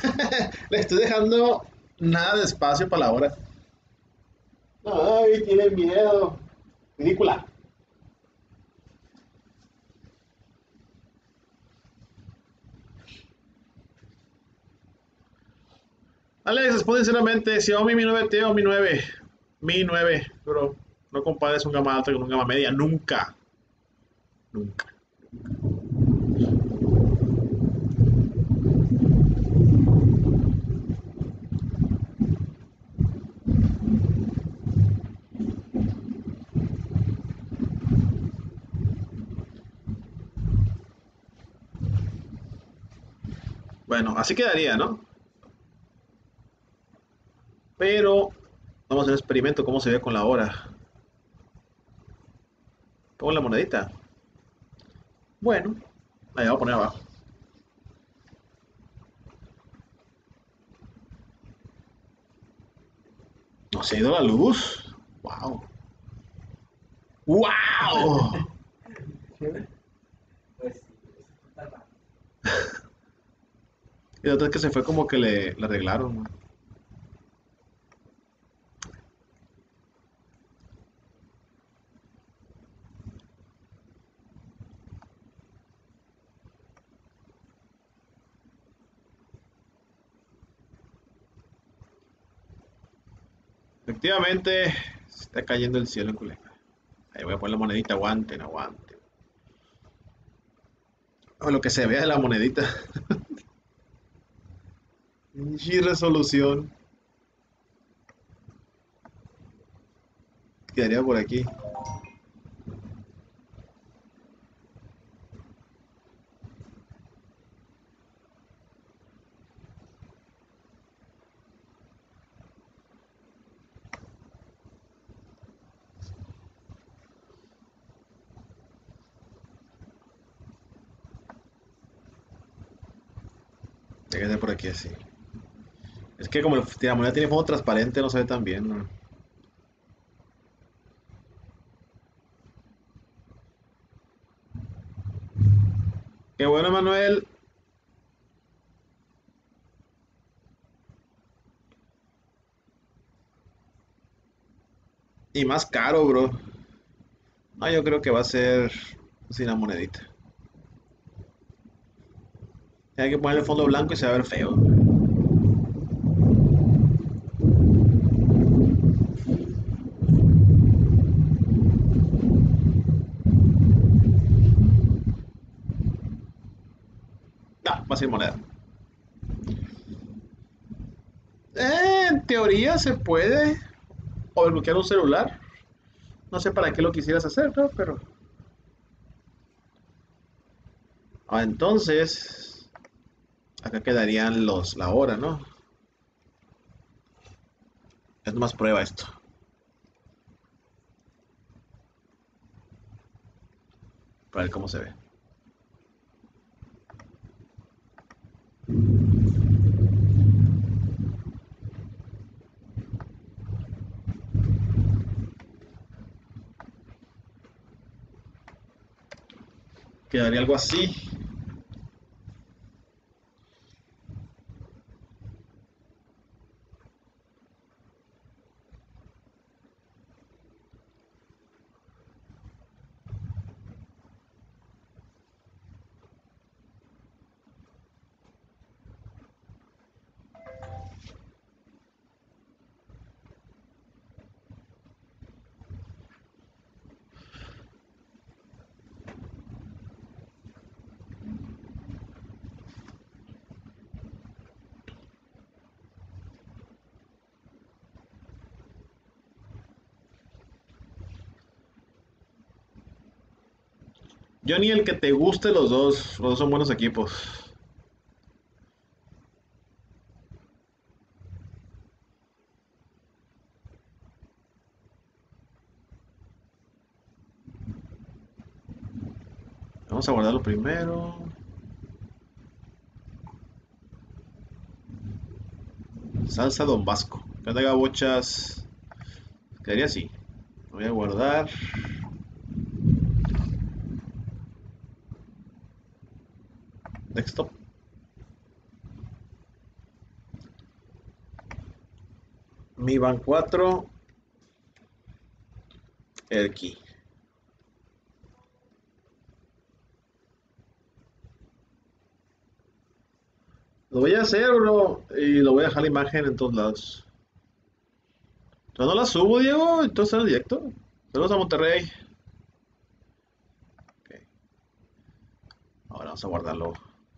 Le estoy dejando nada de espacio para la hora. Ay, tiene miedo. Ridícula. Alex, responde sinceramente, Xiaomi Mi nueve T o Mi nueve. Mi nueve, bro. No compares un gama alta con un gama media, nunca. Nunca. Bueno, así quedaría, ¿no? Pero vamos a hacer un experimento, cómo se ve con la hora. Con la monedita. Bueno, ahí voy a poner abajo. No se ha ido la luz. Wow. ¡Wow! Pues sí, eso está raro. Y la otra es que se fue como que le, le arreglaron, ¿no? Efectivamente, se está cayendo el cielo en Culiacán. Ahí voy a poner la monedita, aguanten, aguanten. O lo que se vea de la monedita. Y resolución. Quedaría por aquí. Quedaría por aquí así. Es que como la moneda tiene fondo transparente, no se ve tan bien, ¿no? Qué bueno, Manuel. Y más caro, bro. Ah, yo creo que va a ser sin la monedita. Hay que ponerle fondo blanco y se va a ver feo. No, va a ser moneda. Eh, en teoría se puede. O desbloquear un celular. No sé para qué lo quisieras hacer, ¿no? Pero. Ah, entonces. Acá quedarían los, la hora, ¿no? Es más prueba esto. Para ver cómo se ve. Quedaría algo así. Yo ni el que te guste los dos. Los dos son buenos equipos. Vamos a guardarlo primero. Salsa Don Vasco. Cada gabochas. Quedaría así. Lo voy a guardar. Desktop. Mi Band cuatro, Erki. Lo voy a hacer, bro, y lo voy a dejar la imagen en todos lados. Yo no la subo, Diego, entonces en el directo. Saludos a Monterrey. Ok, ahora vamos a guardarlo.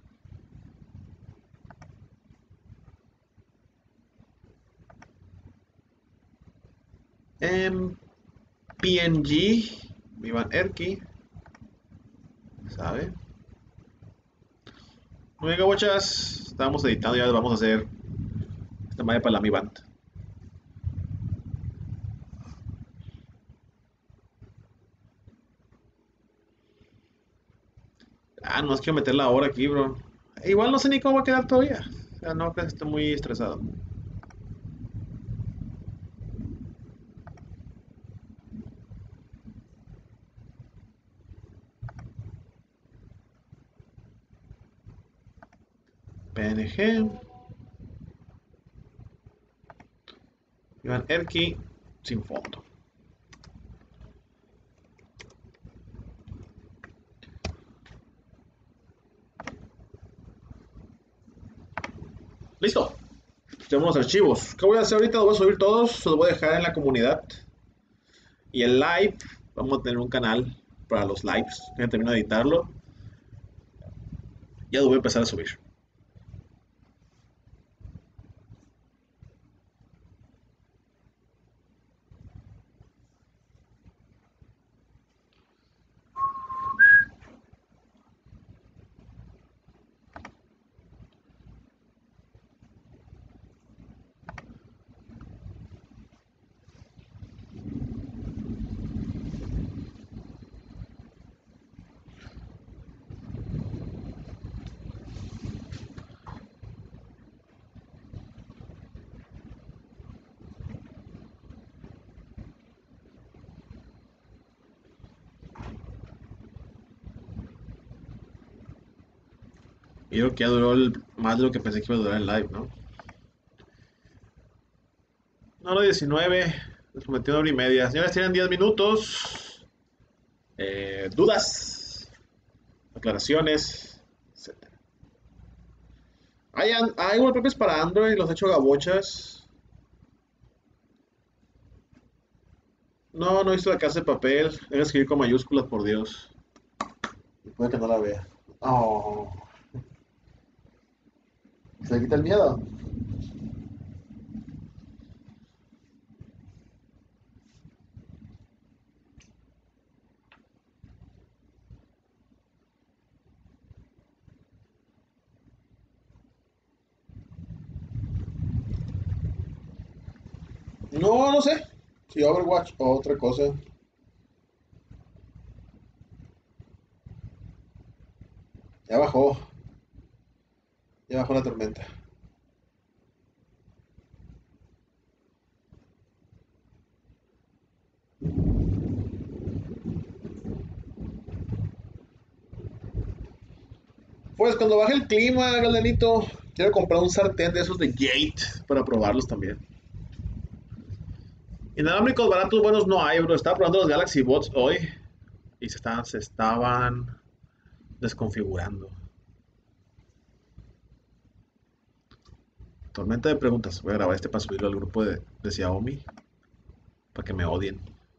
En P N G, Vivan Erki, ¿sabe? Muy bien, gabochas. Estamos editando, ya vamos a hacer esta madre para la Mi Band. Ah, no, es que meter la hora aquí, bro. Igual no sé ni cómo va a quedar todavía. O sea, no, que estoy muy estresado. P N G. Iván Erki sin fondo. Listo. Tenemos los archivos. ¿Qué voy a hacer ahorita? Los voy a subir todos. Los voy a dejar en la comunidad. Y el live, vamos a tener un canal para los lives. Ya termino de editarlo. Ya lo voy a empezar a subir. Y creo que ya duró el- más de lo que pensé que iba a durar el live, ¿no? No, no, diecinueve. Les prometí una hora y media. Señores, tienen diez minutos. Eh, dudas, aclaraciones, etcétera. Hay, an- hay wallpapers para Android, los he hecho gabochas. No, no he visto la casa de papel. Debe escribir con mayúsculas, por Dios. Puede que no la vea. Oh, ¿se le quita el miedo? No, no sé. Si Overwatch o otra cosa. Ya bajó. Ya bajó la tormenta. Pues cuando baje el clima, Galdanito, quiero comprar un sartén de esos de Gate para probarlos también. Inalámbricos baratos buenos no hay, bro. Estaba probando los Galaxy Bots hoy y se estaban, se estaban desconfigurando. Tormenta de preguntas. Voy a grabar este para subirlo al grupo de, de Xiaomi para que me odien.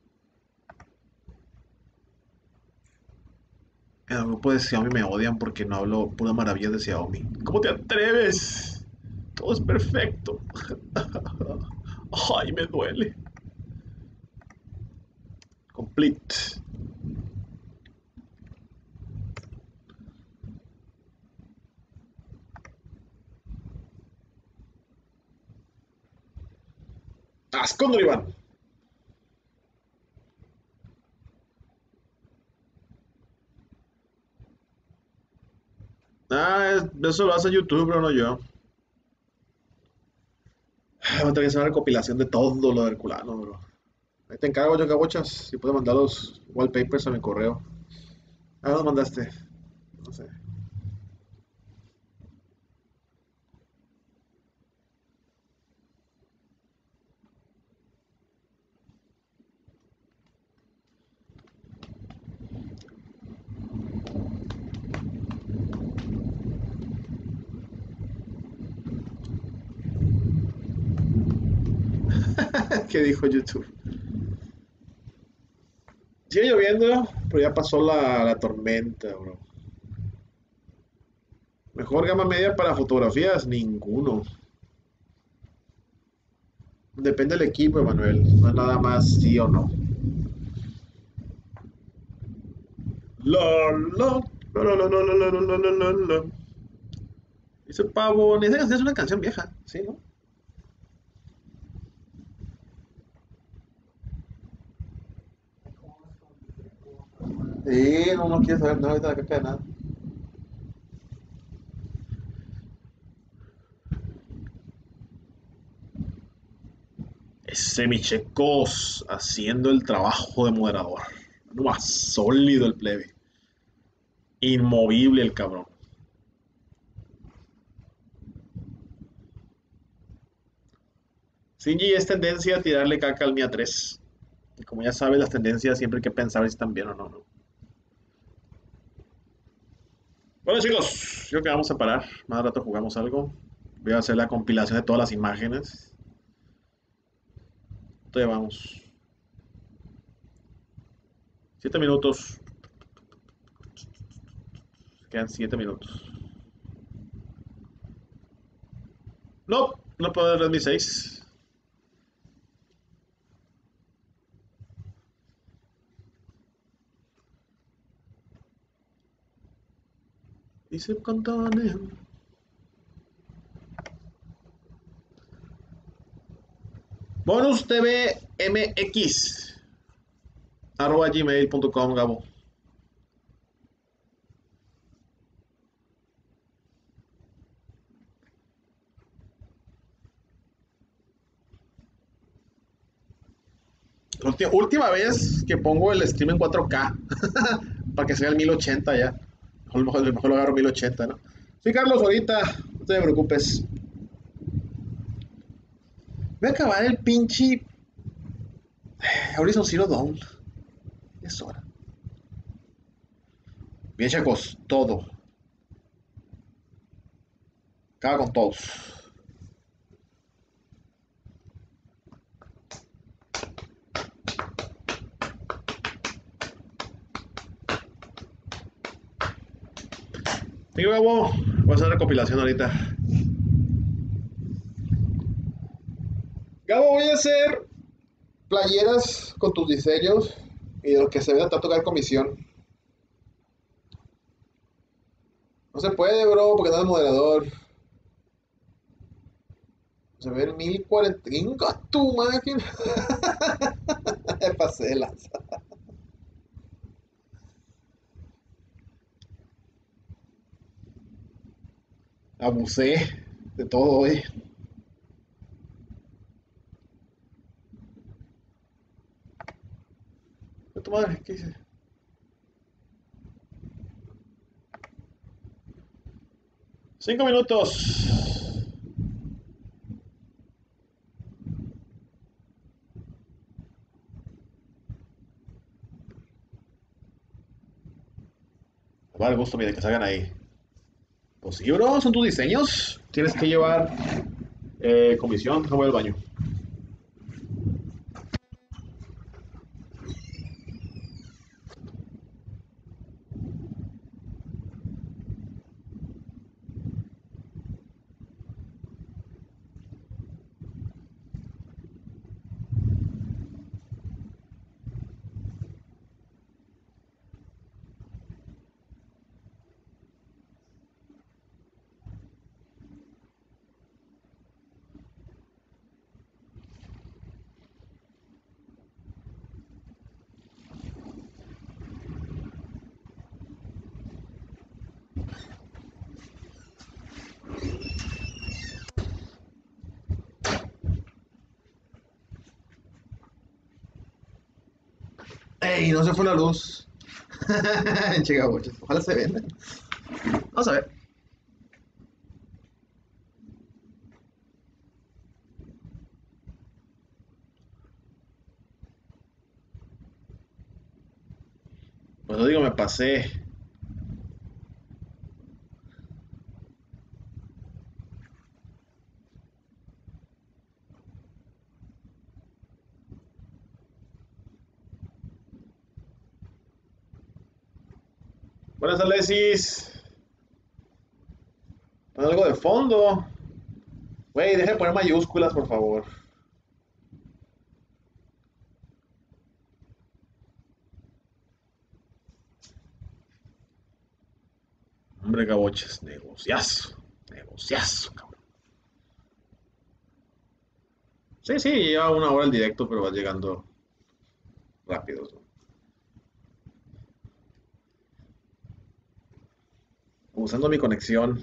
En el grupo de Xiaomi me odian porque no hablo pura maravilla de Xiaomi. ¿Cómo te atreves? Todo es perfecto. Ay, me duele. Complete. ¡Ascóndolo, Iván! Ah, es- eso lo hace YouTube, bro, no yo. Voy a tener que hacer una recopilación de todo lo de Herculano, bro. Ahí te encargo, yo cabochas. Si puedo mandar los wallpapers a mi correo. Ah, los mandaste. No sé. ¿Qué dijo YouTube? Sigue lloviendo, pero ya pasó la, la tormenta, bro. Mejor gama media para fotografías, ninguno. Depende del equipo, Emanuel. No es nada más sí o no. La, la, la, la, la, la, la, la, la, la, la. Dice Pavo, esa canción es una canción vieja, ¿sí, no? Sí, no, no quiero saber nada, ahorita que nada. Ese Michecos haciendo el trabajo de moderador. No más sólido el plebe. Inmovible el cabrón. Shinji es tendencia a tirarle caca al Mia tres. Y como ya sabes, las tendencias siempre hay que pensar si están bien o no, ¿no? Bueno chicos, yo creo que vamos a parar. Más rato jugamos algo. Voy a hacer la compilación de todas las imágenes. Entonces vamos. Siete minutos. Quedan siete minutos. No, no puedo ver Redmi seis. Y se contanean. Bonus T V M X arroba gmail punto com, Gabo. Ulti- última vez que pongo el stream en cuatro K para que sea el mil ochenta ya. A lo mejor, a lo mejor lo agarro mil ochenta, ¿no? Sí, Carlos, ahorita, no te preocupes. Voy a acabar el pinche Horizon Zero Dawn. Es hora. Bien, chicos, todo. Acaba con todos. Sí, Gabo, voy a hacer recopilación ahorita. Gabo, voy a hacer playeras con tus diseños y de lo que se vea te va a tocar comisión. No se puede, bro, porque no es moderador. Se ve el mil cuarenta. ¡Inga tu máquina! Me pasé de lanza. Abusé de todo hoy. ¿De tu madre? ¿Qué hice? Cinco minutos. Me va a dar gusto, mire, que salgan ahí. Pues sí, bro, son tus diseños. Tienes que llevar eh, comisión. No voy al baño. ¡Ey! No se fue la luz. Chica, boches. Ojalá se venda. Vamos a ver. Pues lo digo, me pasé. Buenas, Alexis. Pon algo de fondo. Güey, deja de poner mayúsculas, por favor. Hombre, caboches. Negociazo. Negociazo, cabrón. Sí, sí, lleva una hora el directo, pero va llegando rápido, ¿no? Usando mi conexión.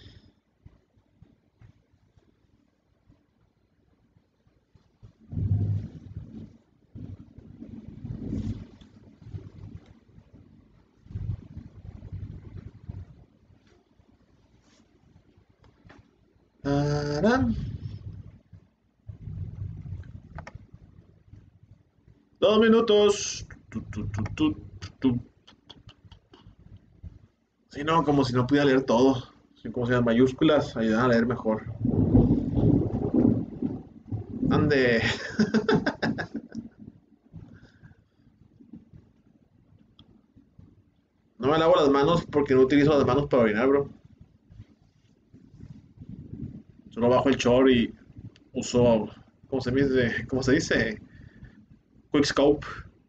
Tarán. Dos minutos. Tu, tu, tu, tu, tu. Sí, no, como si no pudiera leer todo. Sí, como si las mayúsculas ayudaran a leer mejor. Ande. No me lavo las manos porque no utilizo las manos para orinar, bro. Solo bajo el short y uso, ¿cómo se dice? ¿Cómo se dice? Quickscope.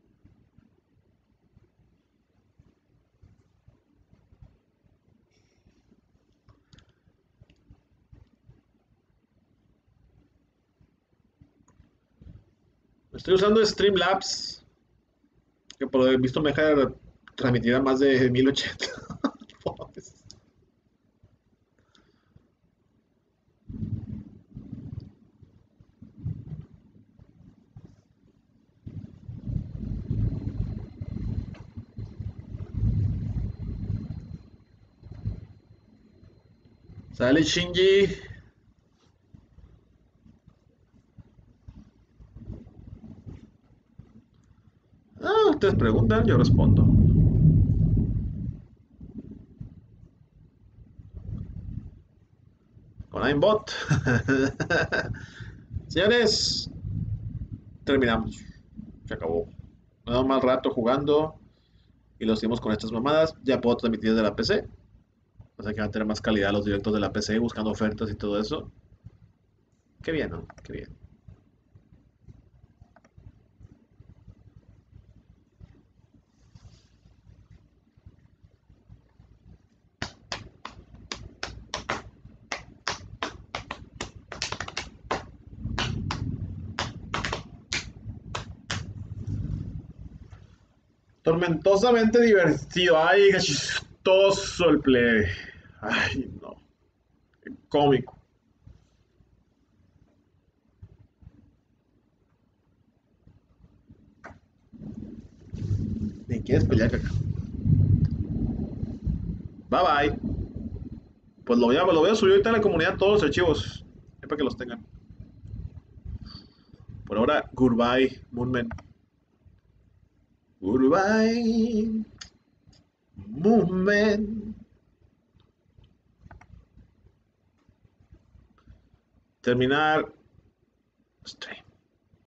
Estoy usando Streamlabs, que por lo visto me deja transmitir a más de mil ochenta. Sale Shinji. Ah, ustedes preguntan, yo respondo. Con aimbot. Señores, terminamos. Se acabó. Me da un mal rato jugando y lo hicimos con estas mamadas. Ya puedo transmitir desde la P C. O sea que van a tener más calidad los directos de la P C buscando ofertas y todo eso. Qué bien, ¿no? Qué bien. Tormentosamente divertido. Ay, qué chistoso el play. Ay, no. Qué cómico. Ni quieres pelear, caca. Bye bye. Pues lo voy a, lo voy a subir ahorita en la comunidad todos los archivos. Para que los tengan. Por ahora, goodbye, Moonman. Goodbye, Moonman. Terminar stream.